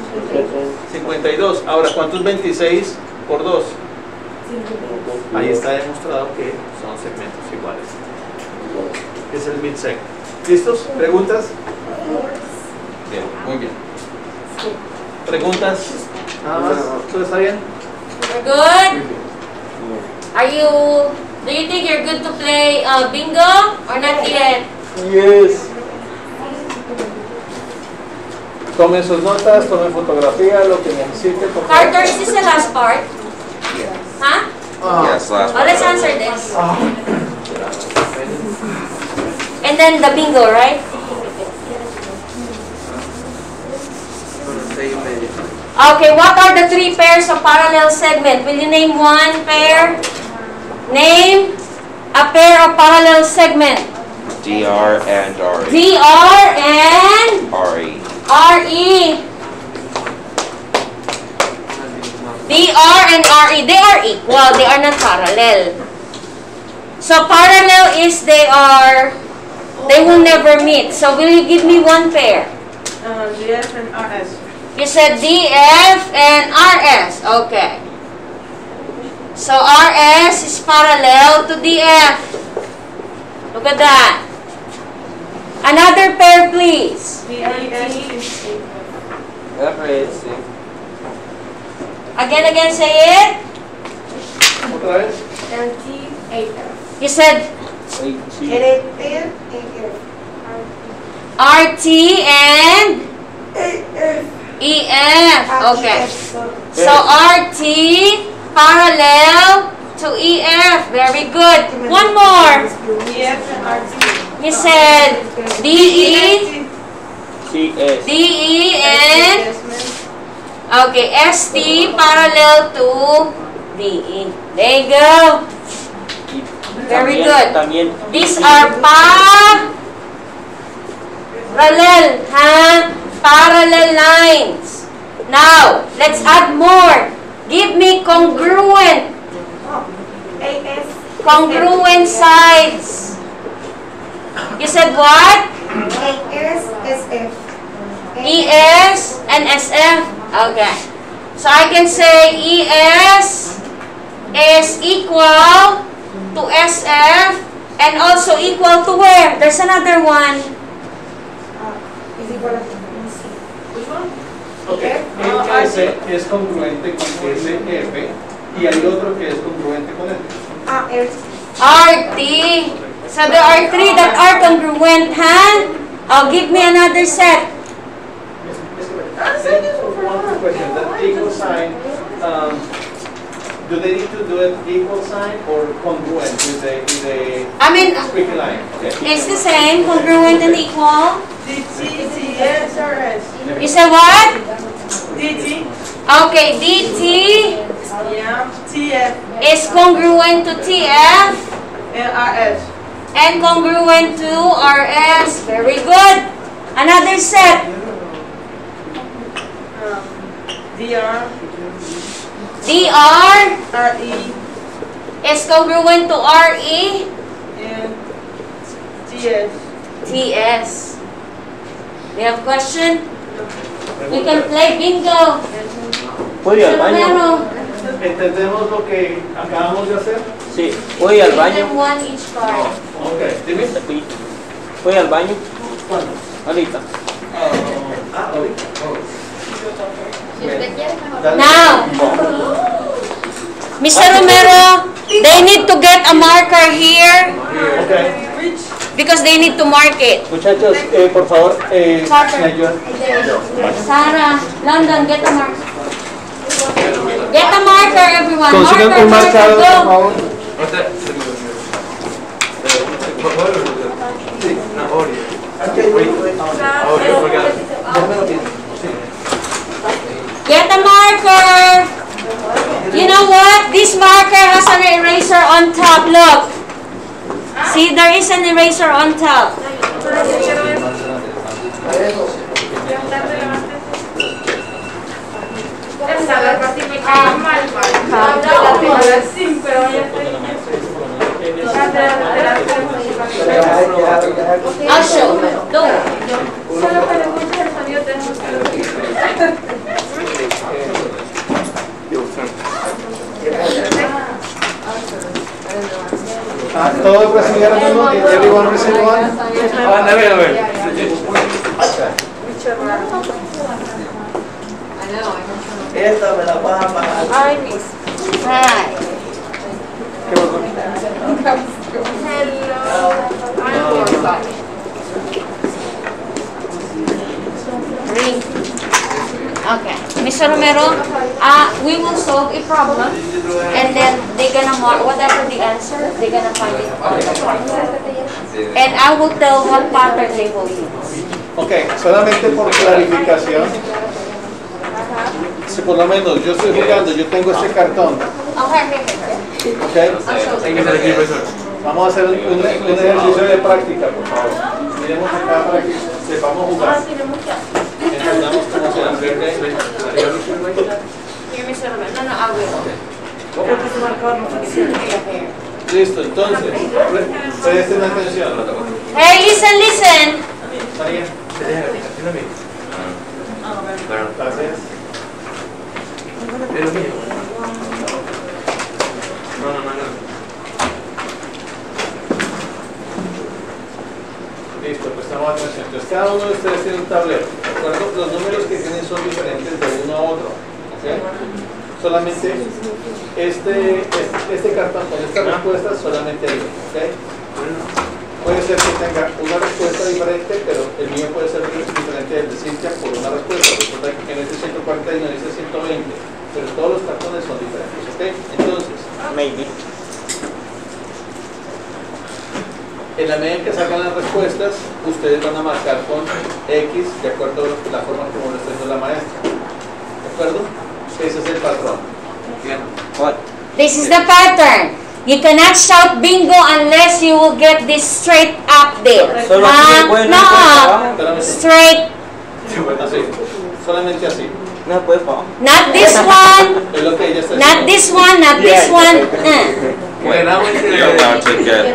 52. Ahora, ¿cuánto es 26 por 2? 50. Ahí está demostrado que son segmentos iguales. Es el midsec. ¿Listos? ¿Preguntas? Bien, muy bien. ¿Preguntas? ¿Nada más? ¿Todo está bien? We're good? Do you think you're good to play bingo or not yet? Yes. Tomen sus notas, tomen fotografía, lo que necesiten. Por favor. Carter, is this the last part? Huh? Yes, last Oh, let's one. answer this. And then the bingo, right? Okay, what are the 3 pairs of parallel segment? Will you name one pair? Name a pair of parallel segment. DR and RE. DR and RE. RE. DR and RE. They are equal. They are not parallel. So parallel is they will never meet. So will you give me one pair? DF and RS. You said DF and RS. Okay. So RS is parallel to DF. Look at that. Another pair, please. RS. Again, say it. ¿Otra vez? You said RT and EF. Okay. So RT parallel to EF. Very good. One more. DF and RT. You said DE, CS. DE and okay, ST parallel to DE. There you go. Very good. También. These are parallel, huh? Parallel lines. Now, let's add more. Give me congruent. AS congruent sides. You said what? ES, SF. ES and SF. Okay. So I can say ES is equal to SF and also equal to where? There's another one. Is equal to Ok, el S es congruente con SF y hay otro que es congruente con este. RT. So there are three that are congruent, huh? Give me another set. One question, that equal sign, do they need to do it equal sign or congruent with the I mean, squiggly line? Okay. it's the same, congruent and equal. DT, TS, or S? You said what? DT, Okay, DT yeah, TF, is congruent to TF and RS. and congruent to RS. Very good. Another set. DR, DR RE, is congruent to RE. and TS. TS. Do you have a question? We can play bingo. ¿Puedo ir al baño? Romero. ¿Entendemos lo que acabamos de hacer? Sí. ¿Puedo ir al Give baño? them one each card. Ok, dime. Sí. ¿Puedo ir al baño? ¿Cuándo? Ahorita. Ahorita. Now, Mr. Romero, they need to get a marker here Ok. because they need to mark it. Muchachos, por favor, ¿me ayudan? Sarah, London, get a marker. Get a marker, everyone. Consigan Marker, un marcador, por go. favor. Get a marker. You know what? This marker has an eraser on top. Look. See, there is an eraser on top. I'll show. ¿Todos recibieron uno? ¿Did everyone receive one? Esta me la vas a pagar. Right. Ring. Okay. Mr. Romero, we will solve a problem and then they're gonna mark whatever the answer, they're gonna find it on the pattern. And I will tell what pattern they will use. Ok, solamente por clarificación. Si por lo menos yo estoy jugando, yo tengo este cartón, Okay. ¿ok? Vamos a hacer un ejercicio de práctica, por favor. Miremos acá para que sepamos jugar. Entendamos cómo se hace. Here, Mr. Romero. No, I will. Listo, entonces, presten atención. Hey, listen. María. Gracias. Listo, pues estamos atención. Entonces, cada uno de ustedes tiene un tablero, ¿de acuerdo? Los números que tienen son diferentes de uno a otro, ¿ok? Solamente este cartón con estas respuestas solamente hay uno, ¿ok? Puede ser que tenga una respuesta diferente, pero el mío puede ser diferente del de Cintia por una respuesta. Resulta que en este 140 y no dice 120, pero todos los cartones son diferentes, ¿ok? Entonces, Maybe. en la medida en que sacan las respuestas, ustedes van a marcar con X de acuerdo a la forma como lo está haciendo la maestra. ¿De acuerdo? Ese es el patrón. What? This is the pattern. You cannot shout bingo unless you will get this straight up there. Solo así se puede, no se puede para abajo. Espérame. Straight. Así. Solamente así. No se puede para abajo. Not this one. Es lo que ella está Not diciendo. this one. Not this one. Wait, you're allowed to get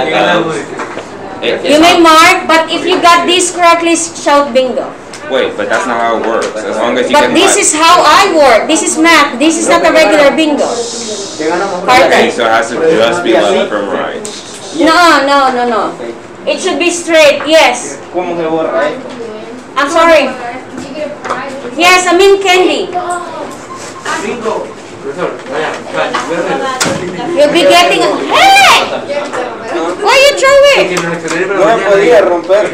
You may mark, but if you got this correctly, shout bingo. Wait, but that's not how it works. As long as you But can this is how I work. This is math. This is not a regular bingo. Okay, so it has to just be left from right. No. It should be straight. Yes. ¿Cómo se borra esto? I'm sorry. Yes, I mean candy. You'll be getting. Hey! Why you throw it? No me podía romper.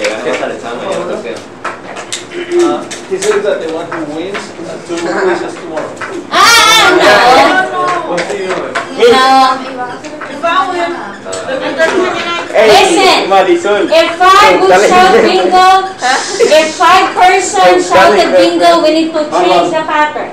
He says that the one who wins to wishes tomorrow. No. Listen. Marisol. If 5 would shout bingo, if 5 persons shouted bingo, we need to change the pattern.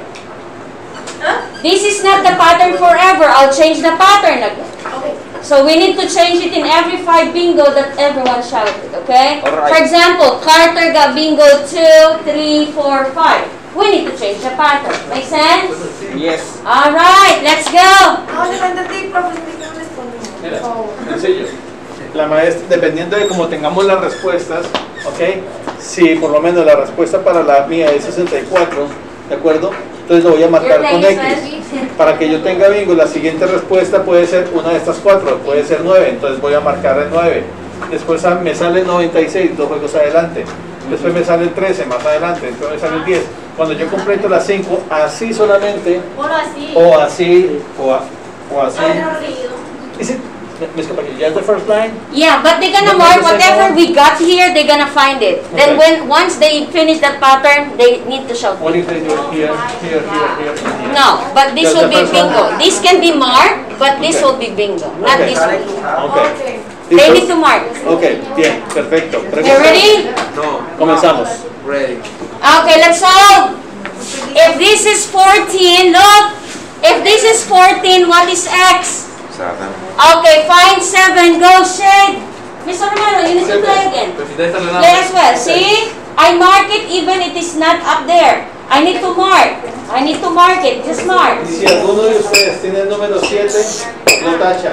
This is not the pattern forever. I'll change the pattern again. So we need to change it in every 5 bingo that everyone shouted, okay? Alright. For example, Carter got bingo 2, 3, 4, 5. We need to change the pattern. Make sense? Yes. Alright, let's go. No, yo no entendí, profe, ¿por qué no respondí? Mira, sencillo. La maestra, dependiendo de cómo tengamos las respuestas, ¿ok? Si por lo menos la respuesta para la mía es 64, ¿de acuerdo? Entonces lo voy a marcar con X. Para que yo tenga bingo, la siguiente respuesta puede ser una de estas 4, puede ser 9, entonces voy a marcar el 9. Después me sale el 96, 2 juegos adelante. Después me sale el 13, más adelante, después me sale el 10. Cuando yo completo las 5, así solamente, o así, o así. Is it, Ms. Capaccio, just the first line? Yeah, but they're gonna mark whatever we got here, they're gonna find it. Then once they finish that pattern, they need to shout. What if they do it here, here, here, and here? No, but this Just will the be first one? bingo. This can be marked, but this will be bingo, not Okay. this one. Okay. They need to mark. Ok, bien, perfecto. You ready? No. Comenzamos. Ready. Okay, let's solve. If this is 14, look. If this is 14, what is X? 7. Okay, find 7. Go, Shade. Mr. Romero, you need to play again. Play as well. See? I mark it even it is not up there. I need to mark. I need to mark it. Just mark. Si alguno de ustedes tiene el número 7, lo tacha.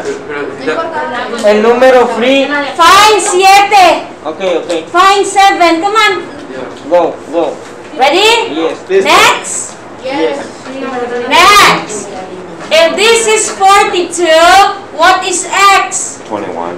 El número free. Find 7. Okay. Find 7. Come on. Go. Ready? Yes. Next. Yes. Next. If this is 42, what is X? 21.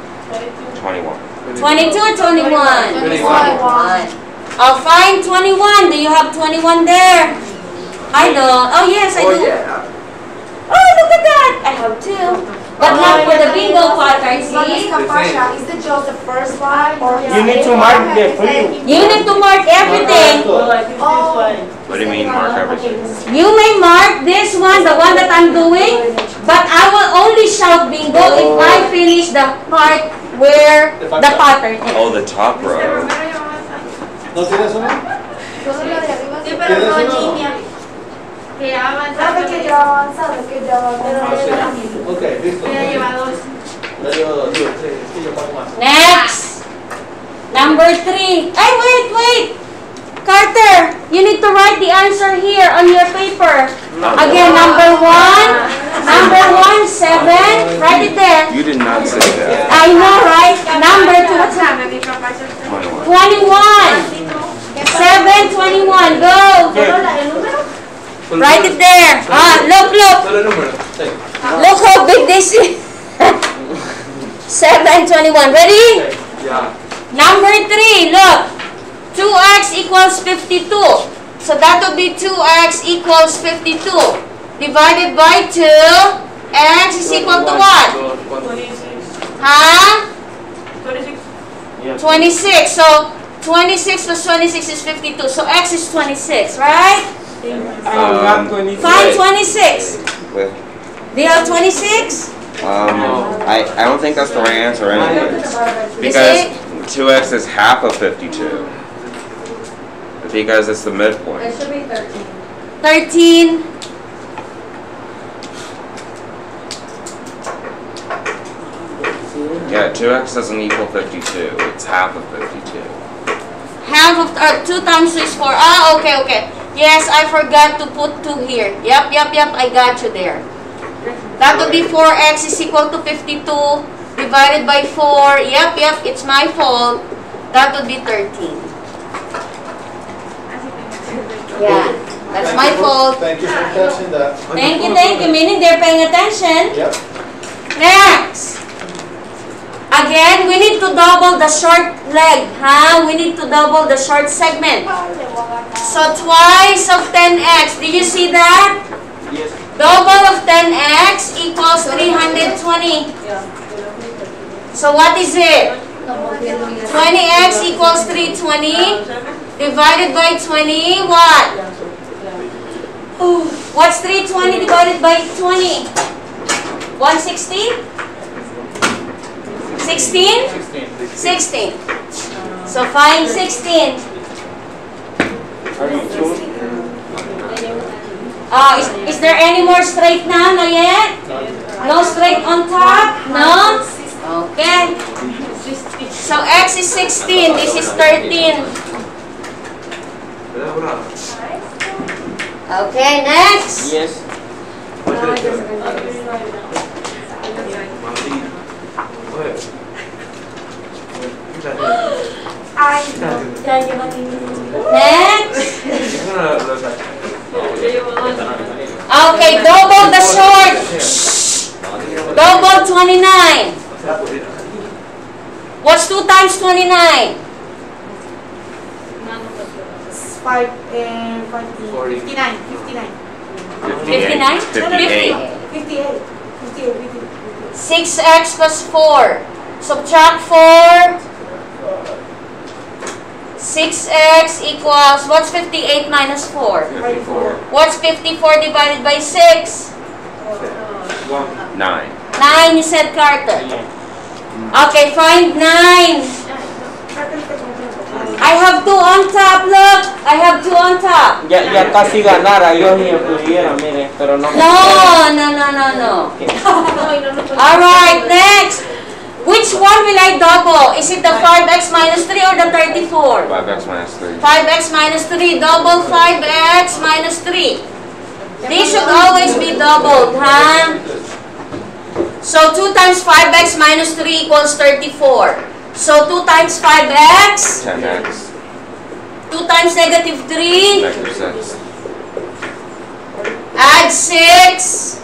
21. 22 or 21? 21. I'll find 21. Do you have 21 there? I don't. Oh, yes, I do. Oh, look at that. I have 2. But not for the bingo pattern, But Ms. see? Capaccio, is it just the first line or is You need it to mark the free. You need to mark everything. What do you mean mark everything? You may mark this one, the one that I'm doing, but I will only shout bingo if I finish the part where the pattern is. Oh, the top row. ¿No tienes uno? Solo lo de arriba? Sí, pero no en línea. Que ya avanzado. Que ya avanzado, que ya avanzado. Ok, listo. Ya lleva 2. Ya lleva 2. Sí, es que yo pago más. Next. Number 3. Hey, wait. Carter, you need to write the answer here on your paper. Again, number 1, 7. Write it there. You did not say that. I know, right? Number 2. What's that? 21. 21. 7, 21. Go. Write it there. Look. Look how big this is. 7, 21. Ready? Yeah. Number 3. Look. 2x equals 52. So that will be 2x equals 52. Divided by 2. X is equal to what? 26. So 26 plus 26 is 52. So x is 26, right? Find 26. Wait. Do you have 26? I don't think that's the right answer anyways. Because 2x is half of 52. Because it's the midpoint. It should be 13. 13. Yeah, 2x doesn't equal 52. It's half of 52. Half of 2 times 2 is 4. Okay. Yes, I forgot to put 2 here. Yep, I got you there. That would be 4x is equal to 52 divided by 4. Yep, it's my fault. That would be 13. Yeah, that's my fault. Thank you for catching that. Thank you. Meaning they're paying attention. Yep. Next. Again, we need to double the short leg. We need to double the short segment. So twice of 10x. Did you see that? Yes. Double of 10x equals 320. So what is it? 20x equals 320 divided by 20. What? What's 320 divided by 20? 160? 16? 16. So find 16. Is there any more straight now? Not yet? No straight on top? No? Okay. So x is 16. This is 13. Okay, next. Yes. Next. Okay, double the short. Double 29. What's 2 times 29? 59. 59? 58. 6x plus 4. Subtract 4. 6x equals, what's 58 minus 4? 54. What's 54 divided by 6? 9. 9, you said, Carter. Okay, find 9. I have 2 on top, look. I have 2 on top. Ya casi ganara yo ni pudiera, mire, pero no. No. Alright, next. Which one will I double? Is it the 5x minus 3 or the 34? 5x minus 3. 5x minus 3. Double 5x minus 3. These should always be doubled, So 2 times 5x minus 3 equals 34. So 2 times 5x? 10x. 2 times negative 3? Negative 6. Add 6.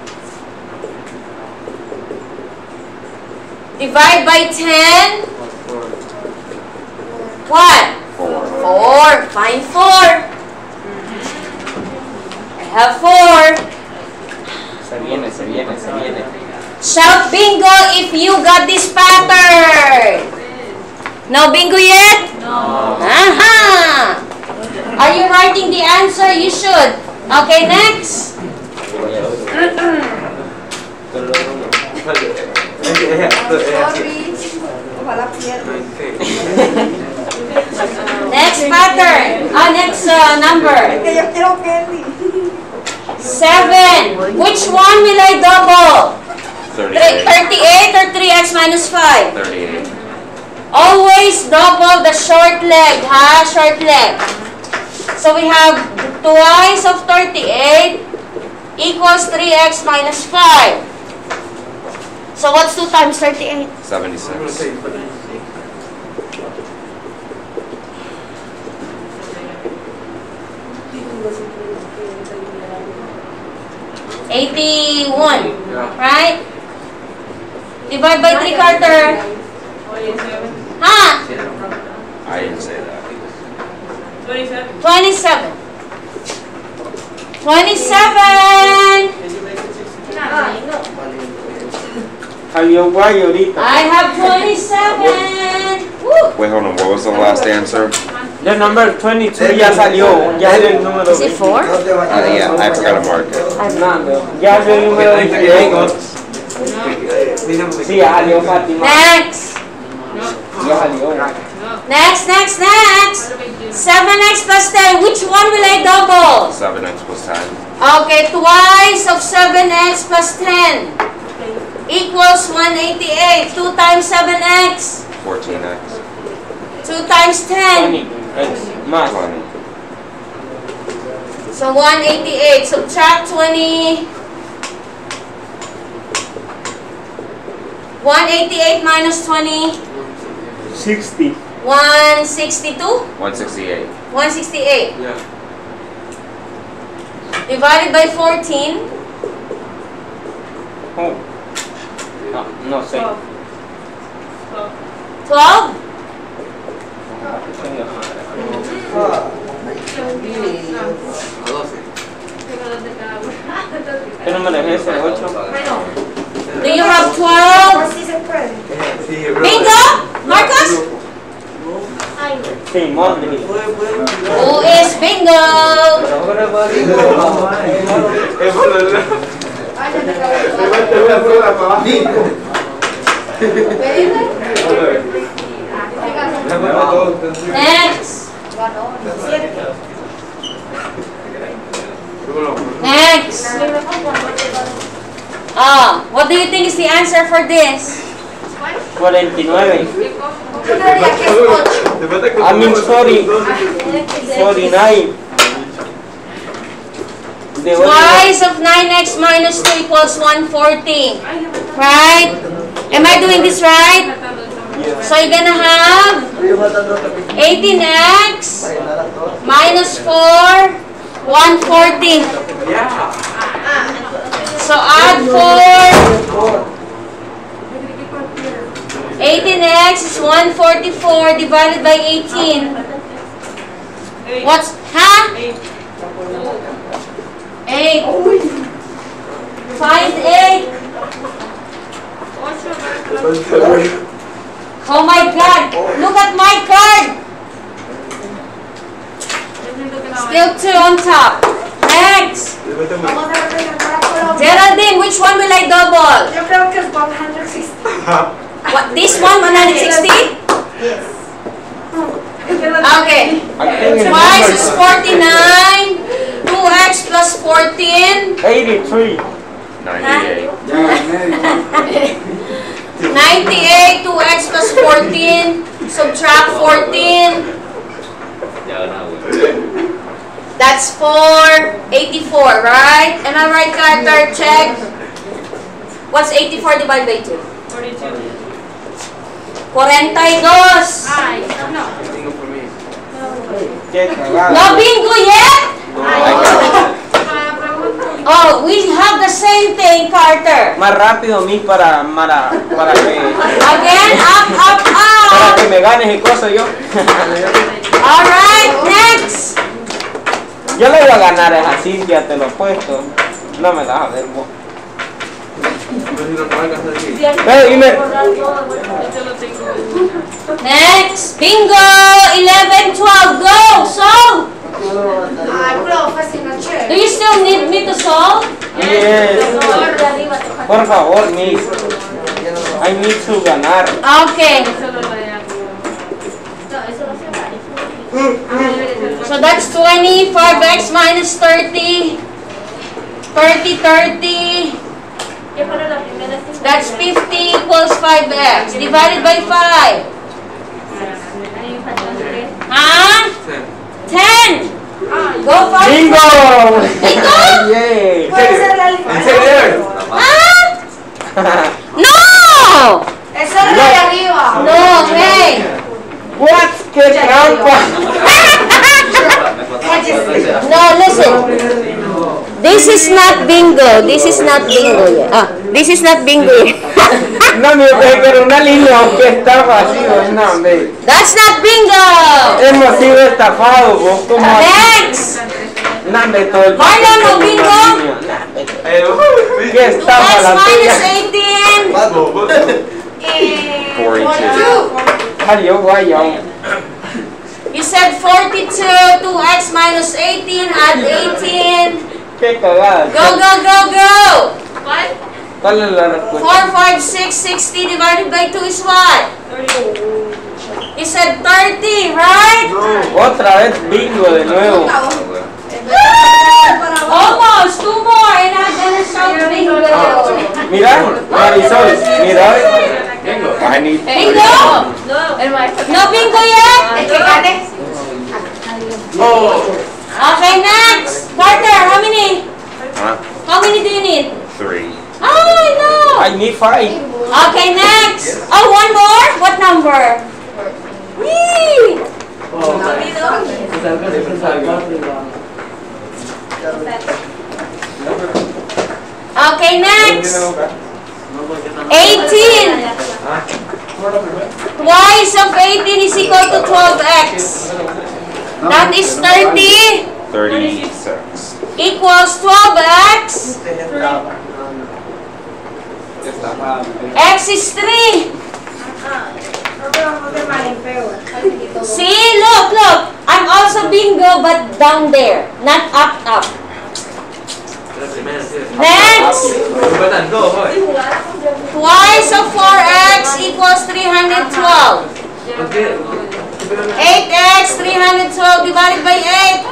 Divide by 10. What? 4. Find 4. I have 4. Se viene. Shout bingo if you got this pattern. No bingo yet? No. Aha! Are you writing the answer? You should. Okay, next. Next pattern. Next number. 7. Which one will I double? 38. 38 or 3x minus 5? 38. Always double the short leg, Short leg. So we have twice of 38 equals 3x minus 5. So what's 2 times 38? 76. 81, right? Divide by 3, Carter. I didn't say that. 27. 27. 27. I have 27. Woo. Wait, hold on. What was the last answer? The number 22 ya salió. Ya es el número. Is it 4? Yeah, I forgot to mark it. Ya es el número 22. Sí, ya salió Fátima. Next. Ya salió. Next. 7x plus 10. Which one will I double? 7x plus 10. Okay, twice of 7x plus 10 equals 188. 2 times 7x. 14x. 2 times 10. 20. Más. 20. So 188. Subtract 20. 188 minus 20. 60. 162? 168. 168. Yeah. Divided by 14. Oh. No sé. 12? A 12. ¿Qué número es ese? 8. Do you have 12? Sí se puede. Bingo? Marcos? Sí, Mondri. Who is bingo? Next. Next. What do you think is the answer for this? 49. Yo creería que es 8. I mean, sorry. 49. Twice of 9x minus 2 equals 140. Right? Am I doing this right? So you're gonna have 18x minus 4, 140. Yeah. So add 4. 18x is 144 divided by 18. What's, huh? 8. Find 8. Oh my God! Look at my card! Still 2 on top. Next! Vamos a representar a Colombia. Geraldine, which one will I double? Yo creo que es 160. What, this one, 160? Yes. Okay. Twice is 49. 2x plus 14. 83. 98. 98, 2x plus 14. Subtract 14. That's 484, right? Am I right, Carter? Check. What's 84 divided by 2? 42. 42. Bingo for me. Qué cagada. No bingo yet? Oh, we have the same thing, Carter. Más rápido, Miss, para que Again, up, para que up. me ganes y cosas yo. All right, next. Yo le voy a ganar a esa Cintia, te lo he puesto. No me la vas a ver vos. Pero si no te va a alcanzar aquí. Pero dime. Yo lo tengo. Next. Bingo. 11, 12. Go. Solve. Ay, profe, si no Do chévere. you still need me to solve? Yes. Por favor, Miss. I need to ganar. Okay. Solo lo de So that's 25x minus 30. 30, 30. That's 50 equals 5x. Divided by 5. Huh? 10. Go 5. ¡Bingo! Bingo? Yay. Puede ser la Huh? No! Eso es la de arriba. No, hey. What? ¡Qué trampa! No, listen. This is not bingo. This is not bingo yet. This is not bingo yet. No, me pero una línea que está vacío. No, hombre. That's not bingo. Hemos sido estafados, vos como Next. No, hombre, todo el Marlon, no bingo. ¿Qué estafa X la minus tuya? 18. 42. Adiós, guayao. You said 42. 2x minus 18. Add 18. Qué cagada. Go, go, go, go. Dale la respuesta. 4, 5, 6, 60 divided by 2 is what? You said 30, right? Otra vez bingo de nuevo. Almost. 2 more and I'm gonna shout bingo. Mira, Marisol, mira. I need Bingo? No bingo yet? El que gane. Okay, next. Carter, how many? Huh? How many do you need? 3. Oh, I know. I need 5. Okay, next. Oh, one more? What number? Whee! Okay, next. 18. Twice of 18 is equal to 12x. That is 30 36. equals 12x. X is 3. See, look. I'm also bingo, but down there, not up. Next. Twice of 4x equals 312. 8x, 312 divided by 8.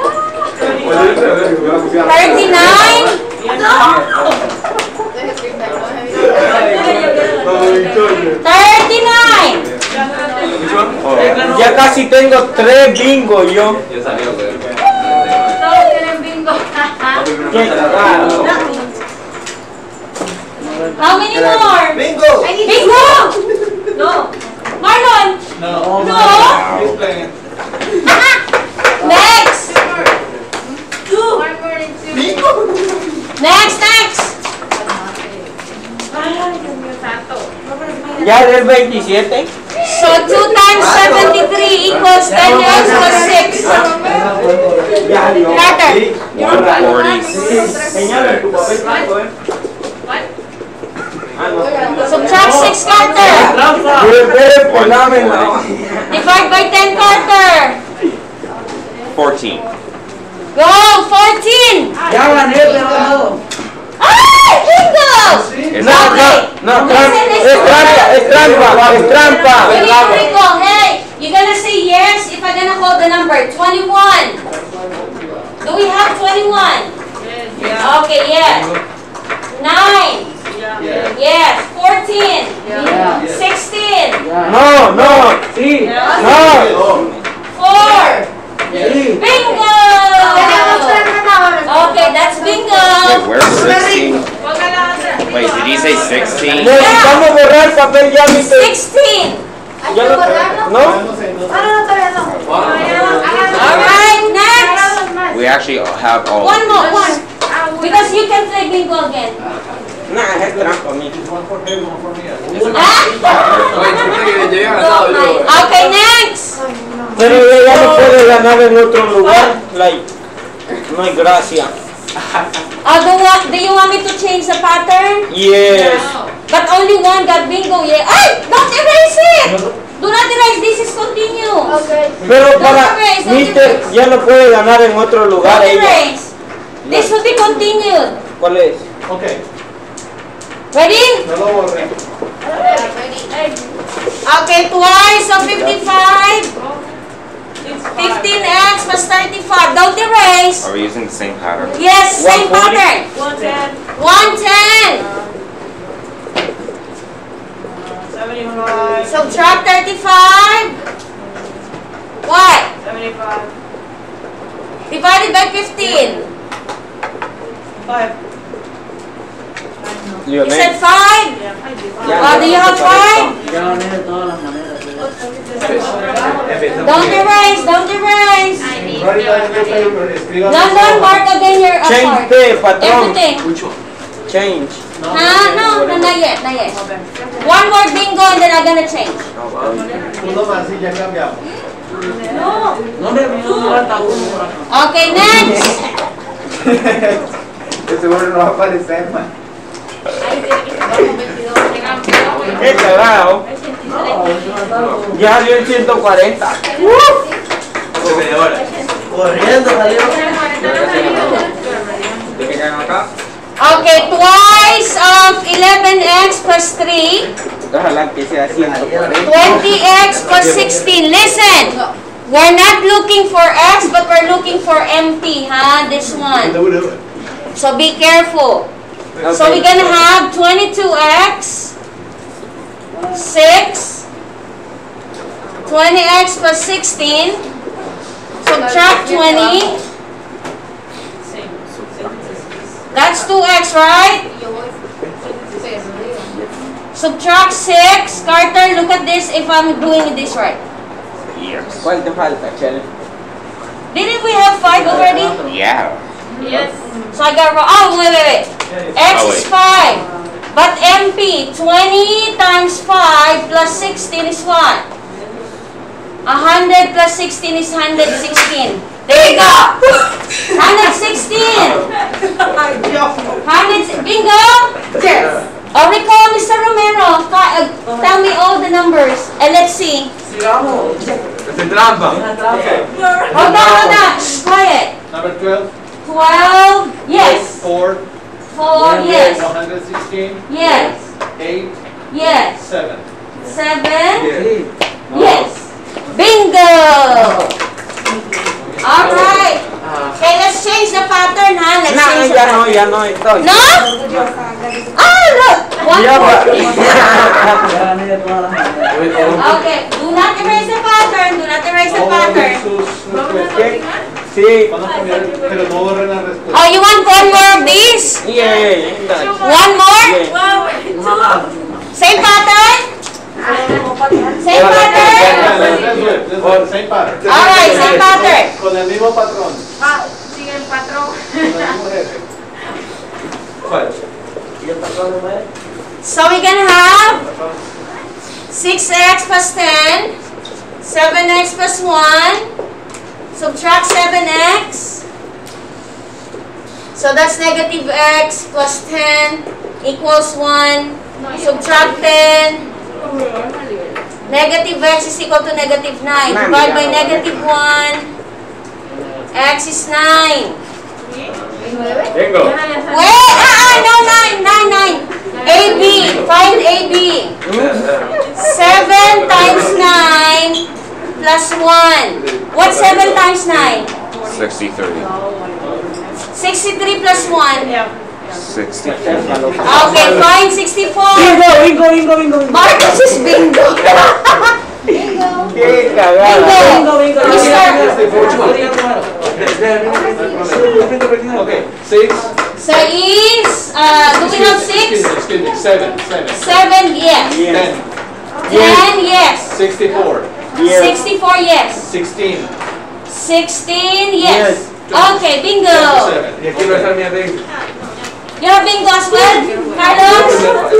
39. Ya casi tengo 3 bingo yo. Todos tienen bingo. How many more? Bingo! Bingo! No. Marlon! No. No. He's playing. Next! Bingo! Next! Ya del 27. So 2 times 73 equals 10x plus 6. Carter. 146. Señala tu papel blanco, Subtract 6, Carter. Divide by 10, Carter. 14. Go, 14. Ya gané, pero ¡Ay, bingo! no, es trampa. You need to recall. Hey, you're gonna say yes if I'm gonna hold the number 21. Do we have 21? Okay, yes. 9. Yes. 14. 16. No, sí, no. 4. Bingo! Okay, that's bingo. Wait, where's 16? Wait, did he say 16? Necesitamos borrar papel ya, mi 16. ¿No? Alright, next. We actually have all One of more, these. one. Because you can play bingo again. Nah, es trampa, mi. One for him, one for me. Okay, next. Pero ella no puede ganar en otro lugar. Like, no hay gracia. Do you want me to change the pattern? Yes. But only one got bingo, yeah. Ay! Don't erase it! Do not erase, this is continuous. Pero para erase, don't Mister erase. ya no puede ganar en otro lugar Don't ella. erase. This will be continued. ¿Cuál es? Okay. Ready? No lo borré. Okay, twice of 55. 15x plus 35. Don't erase. Are we using the same pattern? Yes, same 140. pattern. 110. 110. 75. Subtract 35. What? 75. Divided by 15. 5. You said 5? Do you have 5? Don't erase, don't erase. Write it down in your paper. Escriba No, mark again your Change part. the patrón. Everything. Change. No, not yet, not yet. One more bingo and then I'm gonna change. Uno más y ya cambiamos. Okay, next. Ese seguro no va a aparecer, man. Qué cagado. Ya dio el 140. Corriendo salió. Okay, twice of 11x plus 3. Ojalá que sea 140. 20x plus 16. Listen, we're not looking for x, but we're looking for empty, huh? This one. So be careful. So we're gonna have 22x, 6, 20x plus 16, subtract 20, that's 2x, right? Subtract 6. Carter, look at this if I'm doing this right. Yes. ¿Cuál te falta, Chele? Didn't we have 5 already? Yeah. Yes. So I got wrong. Oh, wait. X Oh, is wait. 5. But MP, 20 times 5 plus 16 is what? 100 plus 16 is 116. There you go! 116! 100, bingo! Yes. Oh, recall, Mr. Romero. Tell me all the numbers. And let's see. Okay. Hold on. Shh, quiet. Number 12. 12, yes. 4. 4, yes. 116. Yes. 8. Yes. 7. 7, yes. Bingo! Alright. Okay, let's change the pattern, huh? Let's No, change the ya pattern. no, ya no estoy. No? Oh, look! One Ya more. va. Okay, do not erase the pattern. Do not erase the pattern. ¿Qué? Sí. Pero no borren la respuesta. Oh, you want one more of these? Yeah. One more? Yeah. Same pattern? Same pattern? Same pattern. Alright, same pattern. Con el mismo patrón. Sigue el patrón. Con el mismo jefe. ¿Cuál? So we're gonna have 6x plus 10, 7x plus 1, subtract 7x. So that's negative x plus 10 equals 1. Subtract 10. Negative x is equal to negative 9. Divide by negative 1. X is 9. Bingo. Wait! No, 9. AB. Find AB. 7 times 9 plus 1. What's 7 times 9? 63. 63 plus 1. 64. Okay, find 64. Bingo. Marcus is bingo. Qué cagada. Bingo. Okay, 6. So is, do we have 6? Excuse me, 7. 7, yes. 10. 10, yes. 64. Yes. 64, yes. 16. 16, yes. Yes. Okay, bingo. 7. Y aquí va a estar mi adentro. You have bingo as well, Carlos?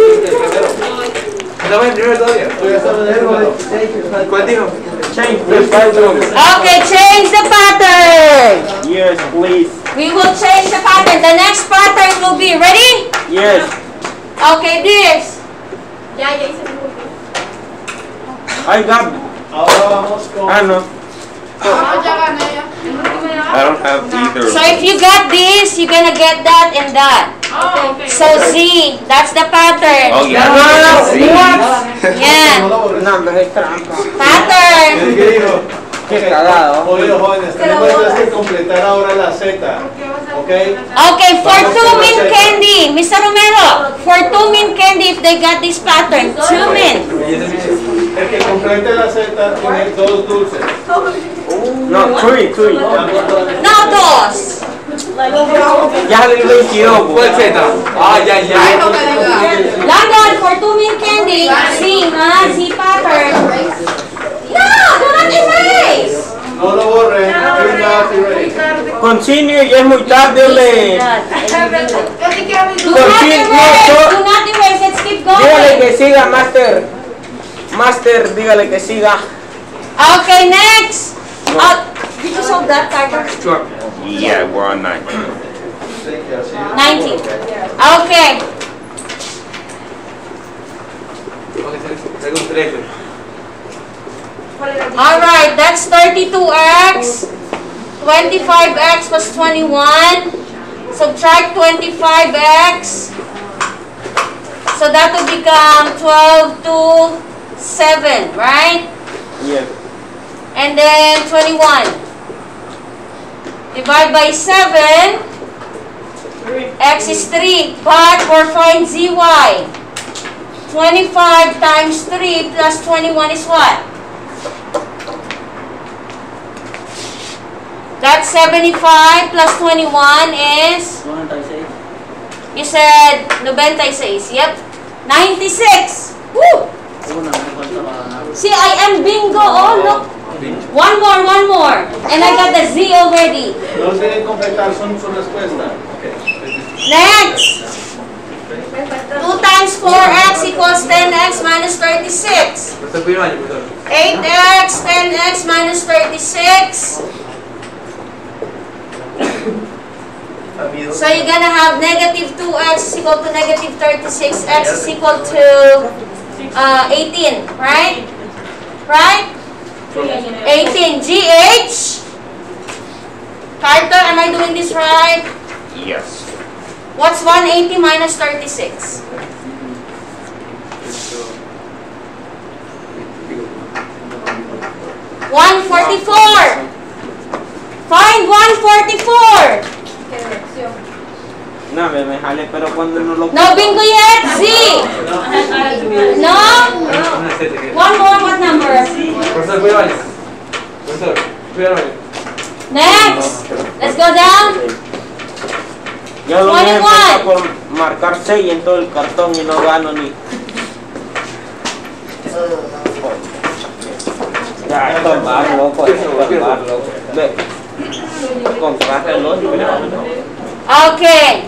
No, en primero todavía. ¿Cuál dijo? Change the pattern. Okay, change the pattern. Yes, please. We will change the pattern. The next pattern will be, ready? Yes. Okay, this. Ya hice mi punto. I got. Ahora vamos con... No. Ya gané ya. I don't have either. So if you got this, you're gonna get that and that. Oh, okay. So Z, that's the pattern. Oh, yeah. Yeah, No, es trampa. pattern. ¿Qué dijo? Qué cagado. Oye, jóvenes, tenemos que completar ahora la Z. ¿Ok? Okay, for 2 min candy, Mr. Romero, for 2 min candy, if they got this pattern, 2 min. El que complete la Z tiene 2 dulces. No, three. No, dos. Ya salió el 22. ¿Cuál Z? Ah, ya. Ay, no me digas. London, for 2 min candy, Z pattern. No, do not erase. No lo borren. Clean up y ready. Continue, ya es muy tarde, hombre. Yo sí quiero mi Do dulce. not erase, let's keep Dígale going. que siga, Master. Master, dígale que siga. Okay, next. Did you solve that, Carter? Sure. Yeah, we're on 9. 19. Okay. Traigo un 13. Alright, that's 32x. 25x plus 21. Subtract 25x. So that will become 12 to 7, right? Yes. And then 21. Divide by 7. X is 3. But we're find zy. 25 times 3 plus 21 is what? That's 75 plus 21 is? 96. You said 96. Yep. 96. Woo! See, I am bingo. Oh, look. One more. And I got the Z already. No tienen que completar su respuesta. Next. 2 times 4x equals 10x minus 36. 8x, 10x minus 36. So you're gonna have negative 2x is equal to negative 36. X is equal to 18, right? Right? 18. GH. Carter, am I doing this right? Yes. What's 180 minus 36? 144. Find 144. No, me jale, pero cuando no lo... No bingo yet. Z. No. One more. What number? Next. Let's go down. Yo lo 21. empecé por marcar 6 en todo el cartón y no gano ni... Ya, esto es más loco, Ve, contraste el otro. Okay.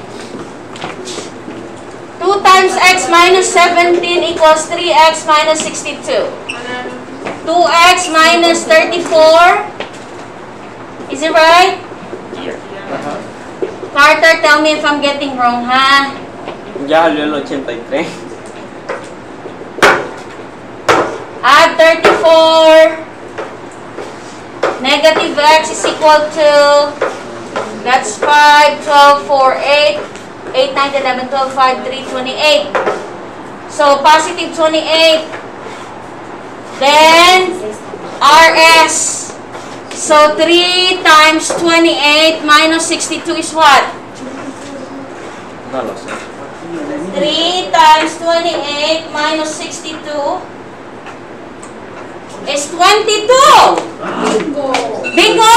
2 times x minus 17 equals 3x minus 62. 2x minus 34. Is it right? Carter, tell me if I'm getting wrong, huh? Ya salió el 83. Add 34. Negative x is equal to, that's 5, 12, 4, 8. 8, 9, 11, 12, 5, 3, 28. So, positive 28. Then, RS. So, 3 times 28 minus 62 is what? No lo sé. 3 times 28 minus 62 is 22. Bingo!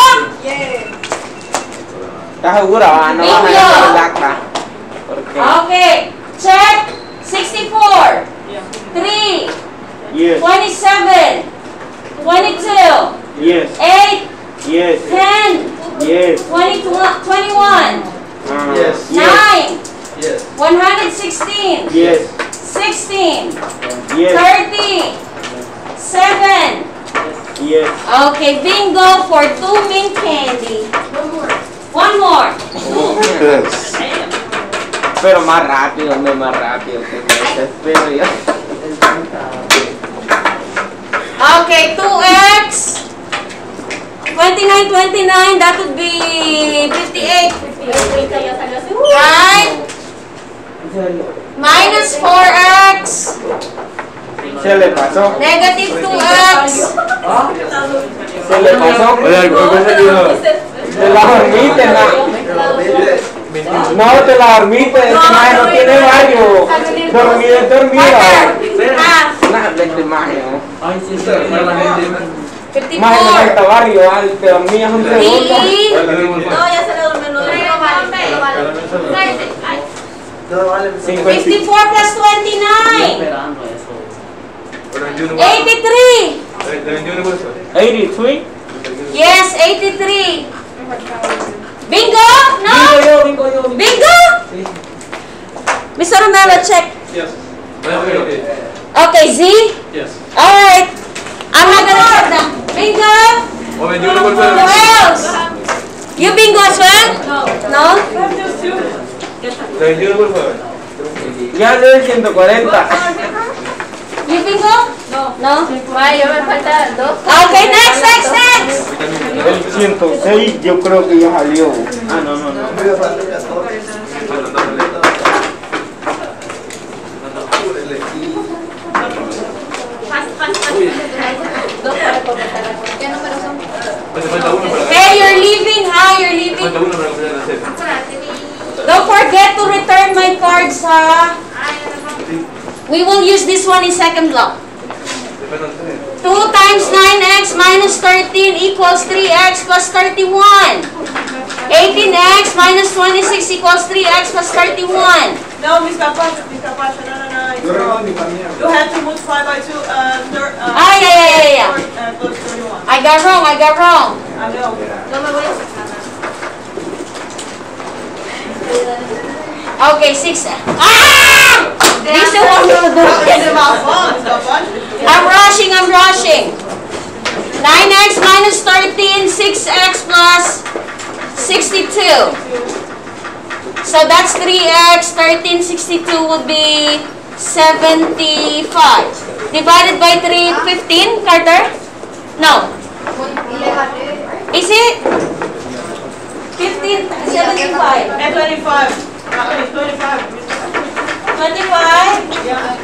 ¿Estás segura? No vas a Bingo. hacer el acta. Porque... Okay, check. 64. 3. Yes. 27. 22. Yes. 8. Yes. 10. Yes. 21. Yes. 9. Yes. 116. Yes. 16. Yes. 30. 7. Yes. Okay, bingo for 2 mint candy. One more. Pero más rápido, que me desespero yo. Okay, 2x. 29, that would be 58. Right? Minus 4x. Se le pasó. Negative 2x. Se le pasó. Te la dormiste, no, te la dormiste, este maje no tiene baño. Dormida. Half. Nada de este maje, ¿no? 54. Maje no falta barrio, te dormías un segundo. No, ya se le durmió. No vale. 54 plus 29. 83. 83. Yes, 83. Bingo? No? Bingo? Mr. Romero, check. Yes. Okay, Z? Yes. Alright. I'm not gonna check them. Bingo? Who else? You bingo as well? No? Ya le 140. You bingo? No. Ay, yo me faltan 2. Okay, next. El 106 yo creo que ya salió. Ah, no. ¿Qué números son? Hey, you're leaving. How you're leaving? Don't forget to return my cards, ha? We will use this one in second block. 2 times 9x minus 13 equals 3x plus 31. 18x minus 26 equals 3x plus 31. No, Mr. Pasha, no. You have to multiply by 2, yeah. plus 31. I got wrong. I know. No me voy a sacar nada. Okay, 6. Ah! This is what you do. It's about fun, Mr. Pasha. I'm rushing. 9x minus 13, 6x plus 62. So that's 3x, 13, 62 would be 75. Divided by 3, 15, Carter? No. Is it? 15, 75. And 25. 25. 25? Yeah.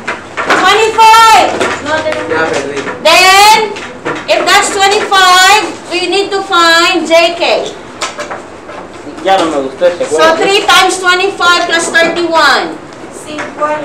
25! Then, if that's 25, we need to find JK. Ya no me gustó este So juego. 3 times 25 plus 31. 50.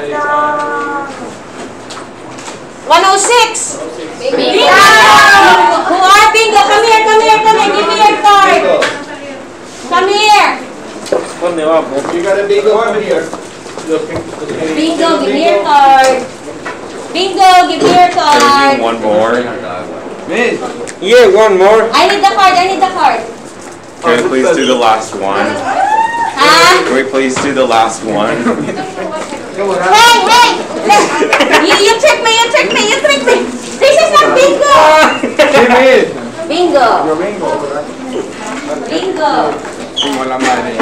106. Bingo. Who are bingo? Come here. Give me your card. Come here. ¿Dónde vamos? You got a bingo over here. Bingo, give me your card. Bingo, give me your Can we card. do one more? Yeah, one more. I need the card. Can we please do the last one? Huh? Can we please do the last one? Hey! You trick me. This is not bingo. Bingo. Como la madre.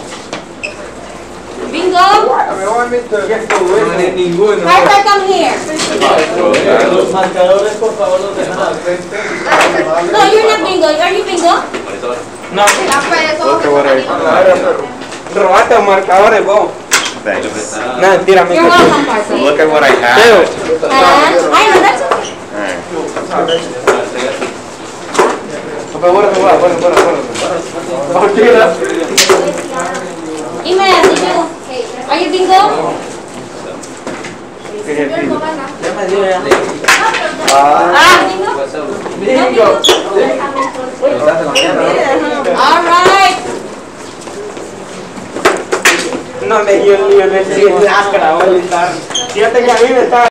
Bingo. Carter, come here. Los marcadores, por favor, los dejan al frente. No, you're not bingo. Are you bingo? No. Look at what I... Robate los marcadores, vos. Thanks. No, tírame. You're welcome, Carter. Look at what I have. I know, that's okay. Alright. Iman, did you? Are you bingo? Bingo? All right. No me dio el lío, no es láscara, voy a estar. Fíjate que a mí me está